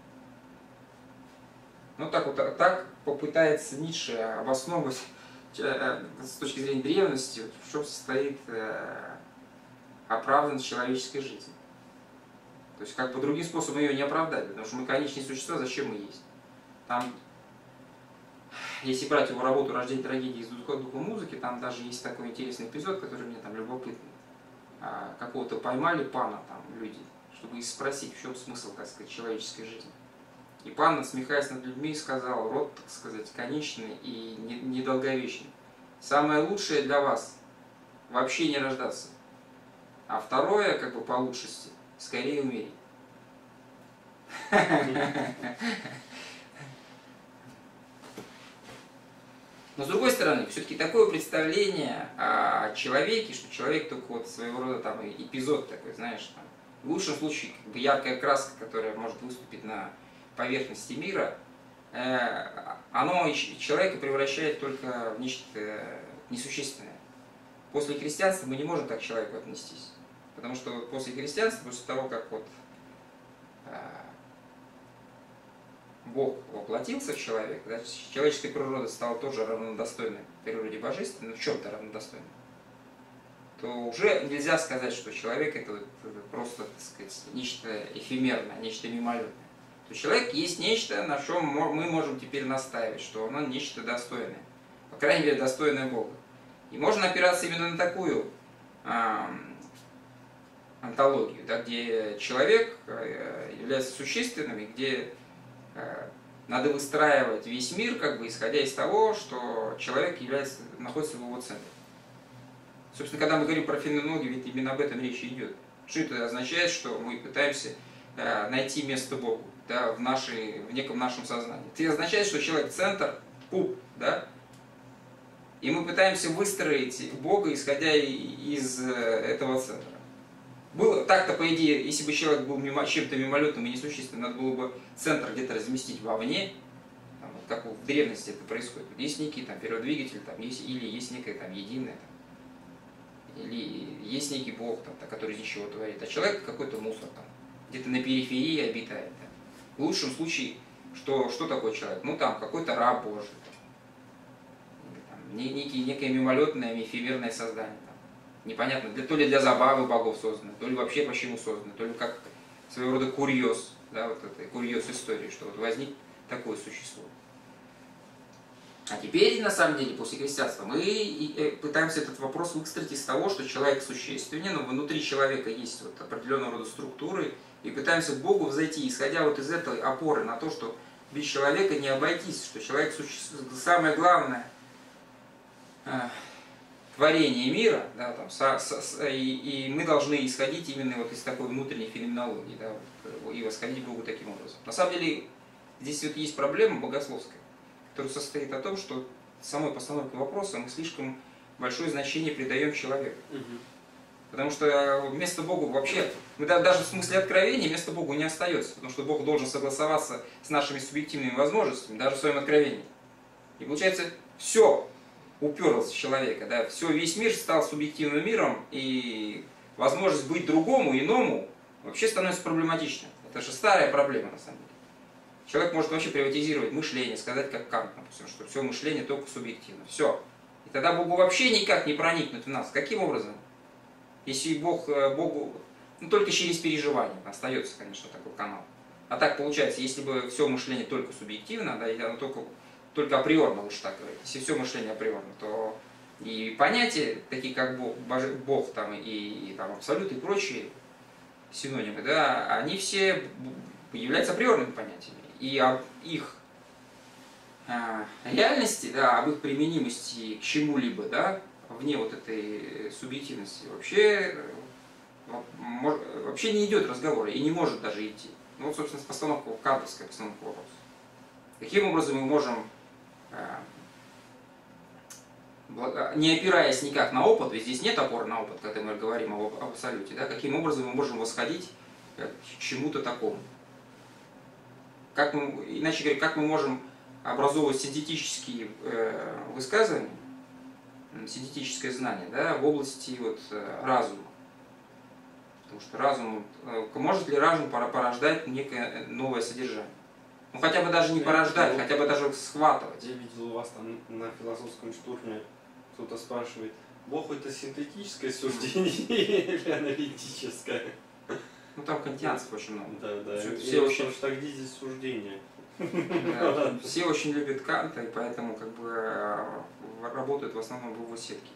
Ну так вот, так попытается Ницше обосновывать с точки зрения древности, в чем состоит э, оправданность человеческой жизни. То есть как бы другим способом ее не оправдать, потому что мы конечные существа, зачем мы есть? Там, если брать его работу «Рождение трагедии из духа, духа музыки», там даже есть такой интересный эпизод, который мне там любопытный. А, какого-то поймали пана там люди, чтобы их спросить, в чем смысл, так сказать, человеческой жизни. И пан, насмехаясь над людьми, сказал: род, так сказать, конечный и недолговечный. Самое лучшее для вас – вообще не рождаться. А второе, как бы по лучшести, скорее умереть. Но с другой стороны, все-таки такое представление о человеке, что человек только вот своего рода там эпизод такой, знаешь, там, в лучшем случае как бы яркая краска, которая может выступить на поверхности мира, оно человека превращает только в нечто несущественное. После христианства мы не можем так к человеку отнестись. Потому что после христианства, после того, как вот Бог воплотился в человека, да, человеческая природа стала тоже равнодостойной природе божественной, но в чем-то равнодостойной, то уже нельзя сказать, что человек это, вот, это просто, так сказать, нечто эфемерное, нечто мимолетное. То человек есть нечто, на чем мы можем теперь настаивать, что оно нечто достойное, по крайней мере, достойное Бога. И можно опираться именно на такую э, онтологию, да, где человек э, является существенным, и где э, надо выстраивать весь мир, как бы, исходя из того, что человек является, находится в его центре. Собственно, когда мы говорим про феноменологию, ведь именно об этом речь идет. Что это означает? Что мы пытаемся э, найти место Богу, да, в, нашей, в неком нашем сознании. Это означает, что человек центр, пуп, да, и мы пытаемся выстроить Бога, исходя из этого центра. Было так-то, по идее, если бы человек был мимо, чем-то мимолетным и несущественным, надо было бы центр где-то разместить вовне, там, вот как в древности это происходит. Есть некий там перводвигатель, там, есть, или есть некое там единое, там, или есть некий Бог, там, который из ничего творит, а человек какой-то мусор, там, где-то на периферии обитает. Там. В лучшем случае, что, что такое человек? Ну там какой-то раб Божий. Некий, некое мимолетное, эфемерное создание. Там. Непонятно, для, то ли для забавы богов создано, то ли вообще почему создано, то ли как своего рода курьез, да, вот это курьез истории, что вот возник такое существо. А теперь, на самом деле, после христианства, мы пытаемся этот вопрос выстроить из того, что человек существенен, но внутри человека есть вот определенного рода структуры, и пытаемся к Богу взойти, исходя вот из этой опоры на то, что без человека не обойтись, что человек существует, самое главное творение мира, да, там, со, со, и, и мы должны исходить именно вот из такой внутренней феноменологии, да, вот, и восходить к Богу таким образом. На самом деле, здесь вот есть проблема богословская. который состоит о том, что самой постановкой вопроса мы слишком большое значение придаем человеку. Потому что вместо Бога вообще, мы даже в смысле откровения вместо Бога не остается, потому что Бог должен согласоваться с нашими субъективными возможностями, даже в своем откровении. И получается, все уперлось в человека, да, все, весь мир стал субъективным миром, и возможность быть другому, иному, вообще становится проблематичной. Это же старая проблема, на самом деле. Человек может вообще приватизировать мышление, сказать, как Кант, допустим, что все мышление только субъективно. Все. И тогда Богу вообще никак не проникнуть в нас. Каким образом? Если Бог, Богу, ну только через переживание, остается, конечно, такой канал. А так получается, если бы все мышление только субъективно, да, и оно только, только априорно, лучше так говорить, если все мышление априорно, то и понятия, такие как Бог, Бог там, и, и там, абсолют и прочие синонимы, да, они все являются априорными понятиями. И об их а, реальности, да, об их применимости к чему-либо, да, вне вот этой субъективности вообще, вообще не идет разговора и не может даже идти. Ну вот, собственно, постановка, кантовская постановка вопроса. Каким образом мы можем, не опираясь никак на опыт, ведь здесь нет опоры на опыт, когда мы говорим об абсолюте, да, каким образом мы можем восходить к чему-то такому? Как мы, иначе говоря, как мы можем образовывать синтетические э, высказывания, синтетическое знание, да, в области вот, разума. Потому что разум, может ли разум порождать некое новое содержание? Ну хотя бы даже не порождать, хотя бы даже схватывать. Я видел у вас там на философском штурме, кто-то спрашивает, Бог это синтетическое суждение или аналитическое? Ну там кантианцев очень много. Да, да. Все, И все очень... что где здесь суждение? Да, все очень любят Канта, и поэтому как бы работают в основном в его сетке.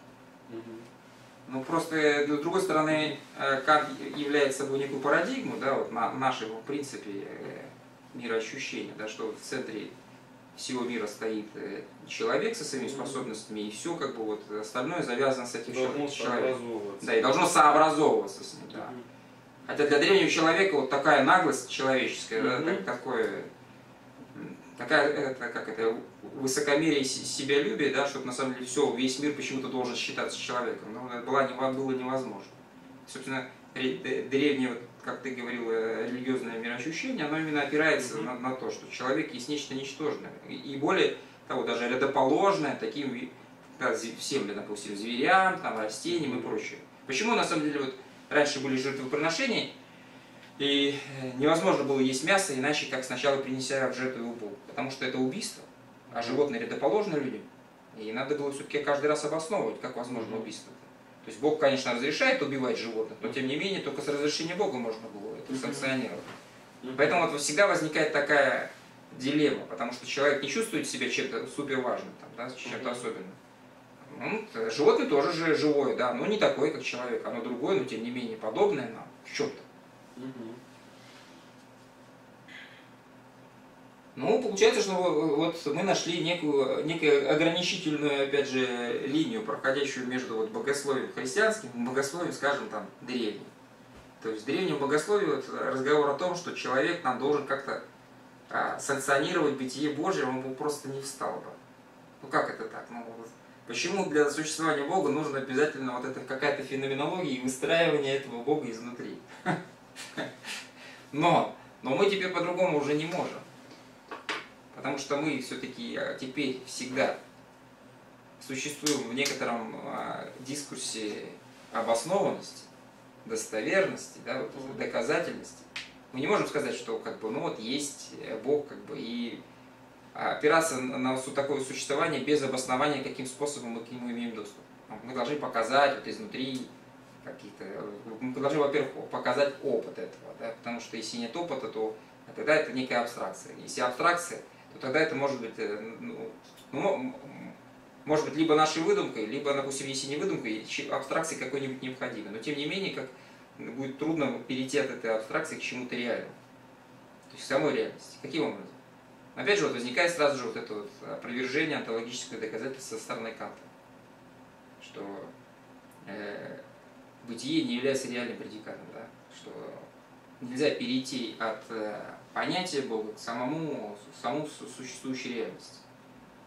Ну просто, с другой стороны, Кант является собой некую парадигму, да, вот на нашего, в принципе, мироощущения, да, что в центре всего мира стоит человек со своими способностями, и все как бы вот остальное завязано с этим человеком. Да, и должно сообразовываться с ним, да. Хотя для древнего человека вот такая наглость человеческая, mm-hmm. да, так, такое, такая, это, как это, высокомерие, себялюбие, да, что на самом деле все, весь мир почему-то должен считаться человеком. Но это было, было невозможно. Собственно, древнее, как ты говорил, религиозное мироощущение, оно именно опирается mm-hmm. на, на то, что человек есть нечто ничтожное. И более того, даже рядоположное таким да, всем, допустим, зверям, там, растениям и прочее. Почему на самом деле вот раньше были жертвоприношения, и невозможно было есть мясо, иначе как сначала принеся в жертву его Богу. Потому что это убийство, а животные рядоположны людям. И надо было все-таки каждый раз обосновывать, как возможно убийство. То есть Бог, конечно, разрешает убивать животных, но тем не менее только с разрешения Бога можно было это санкционировать. Поэтому вот всегда возникает такая дилемма, потому что человек не чувствует себя чем-то суперважным, там, да, чем-то особенным. Ну, животное тоже же живое, да, но не такое, как человек, оно другое, но тем не менее подобное нам в чем-то. Угу. Ну, получается, что вот мы нашли некую, некую ограничительную, опять же, линию, проходящую между вот богословием христианским и богословием, скажем, там, древним. То есть в древнем богословии вот разговор о том, что человек нам должен как-то а, санкционировать бытие Божие, он бы просто не встал бы. Ну как это так? Ну, вот, почему для существования Бога нужно обязательно вот это какая-то феноменология и выстраивание этого Бога изнутри? Но, но мы теперь по-другому уже не можем. Потому что мы все-таки теперь всегда существуем в некотором дискурсе обоснованности, достоверности, да, вот, доказательности. Мы не можем сказать, что как бы, ну вот есть Бог, как бы, и опираться на такое существование без обоснования, каким способом мы к нему имеем доступ. Мы должны показать вот изнутри какие-то, мы должны, во-первых, показать опыт этого, да, потому что если нет опыта, то тогда это некая абстракция. Если абстракция, то тогда это может быть, ну, может быть либо нашей выдумкой, либо, допустим, если не выдумкой, абстракции какой-нибудь необходимой. Но тем не менее, как будет трудно перейти от этой абстракции к чему-то реальному. То есть к самой реальности. Каким образом? Опять же, вот возникает сразу же вот это вот опровержение онтологическое доказательство со стороны Канта, что э, бытие не является реальным предикатом, да? Что нельзя перейти от э, понятия Бога к самому, самому существующей реальности.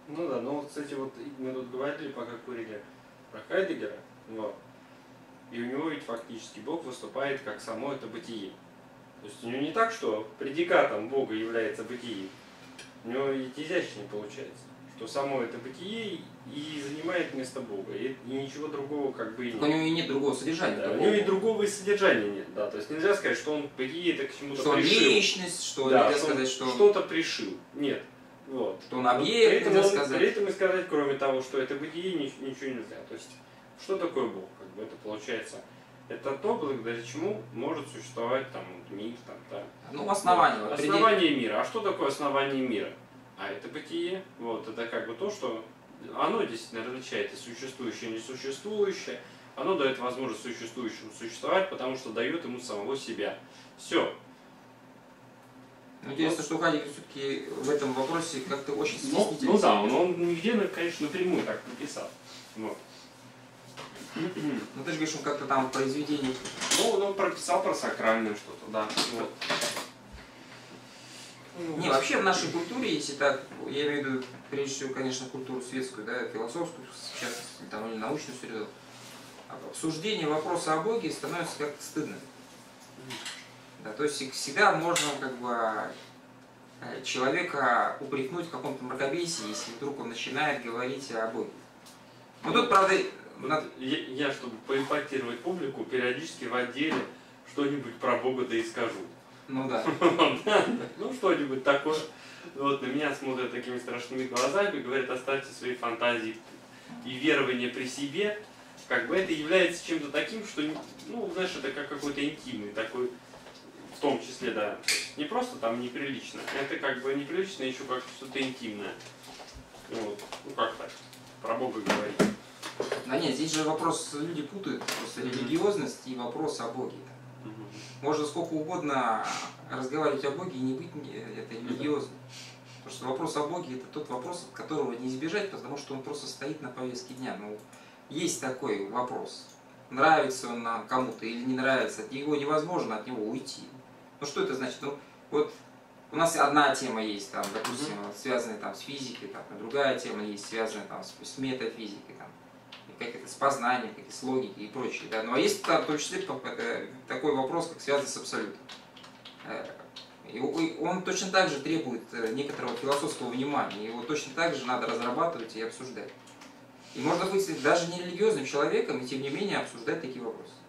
Ну да, ну вот, кстати, вот мы тут говорили, пока курили, про Хайдеггера, вот, и у него ведь фактически Бог выступает как само это бытие. То есть у него не так, что предикатом Бога является бытие, у него ведь изящнее получается, что само это бытие и занимает место Бога, и, и ничего другого как бы и нет. У него и нет другого содержания. Да, у него и другого и содержания нет, да, то есть нельзя сказать, что он бытие это к чему-то что пришил. Что он личность, что да, нельзя что сказать, что он что-то пришил, нет. Вот. Что он объект, при этом, нельзя он, сказать. при этом и сказать, кроме того, что это бытие, ничего нельзя. То есть, что такое Бог? Как бы это получается, это то, благодаря чему может существовать там мир, там, да. Ну, основание. Вот. Вот, Основание мира. А что такое основание мира? А это бытие. Вот, это как бы то, что оно действительно различает и существующее, и несуществующее. Оно дает возможность существующему существовать, потому что дает ему самого себя. Все. Ну, интересно, что Хайдеггер все-таки в этом вопросе как-то очень Ну, стеснительный. ну да, он, он нигде, конечно, напрямую так написал. Вот. Ну ты же говоришь, он как-то там в произведении. Ну, он прописал про сакральное что-то, да. Вот. Не, вообще в нашей культуре, если так, я имею в виду, прежде всего, конечно, культуру светскую, да, философскую, в частности, там, или научную среду, обсуждение вопроса о Боге становится как-то стыдно. Да, то есть всегда можно как бы человека упрекнуть в каком-то мракобесии, если вдруг он начинает говорить о Боге. Ну тут, правда, надо... я, я, чтобы поимпактировать публику, периодически в отделе что-нибудь про Бога да и скажу. Ну да. Ну что-нибудь такое. Вот на меня смотрят такими страшными глазами и говорят, оставьте свои фантазии и верования при себе. Как бы это является чем-то таким, что, ну, знаешь, это как какой-то интимный такой, в том числе, да, не просто там неприлично, это как бы неприлично еще как что-то интимное. Вот. Ну как так, про Бога говорить. Да нет, здесь же вопрос, люди путают просто религиозность и вопрос о Боге. Можно сколько угодно разговаривать о Боге и не быть это религиозным. Потому что вопрос о Боге это тот вопрос, от которого не избежать, потому что он просто стоит на повестке дня. Ну, есть такой вопрос. Нравится он нам кому-то или не нравится, от него невозможно от него уйти. Ну что это значит? Ну вот у нас одна тема есть, там, допустим, связанная там, с физикой, там, другая тема есть, связанная там, с, с метафизикой, там, как это, с познанием, как с логикой и прочее. Да? Ну а есть там, в том числе такой вопрос, как связан с абсолютом. И он точно так же требует некоторого философского внимания, его точно так же надо разрабатывать и обсуждать. И можно быть даже не религиозным человеком, и тем не менее обсуждать такие вопросы.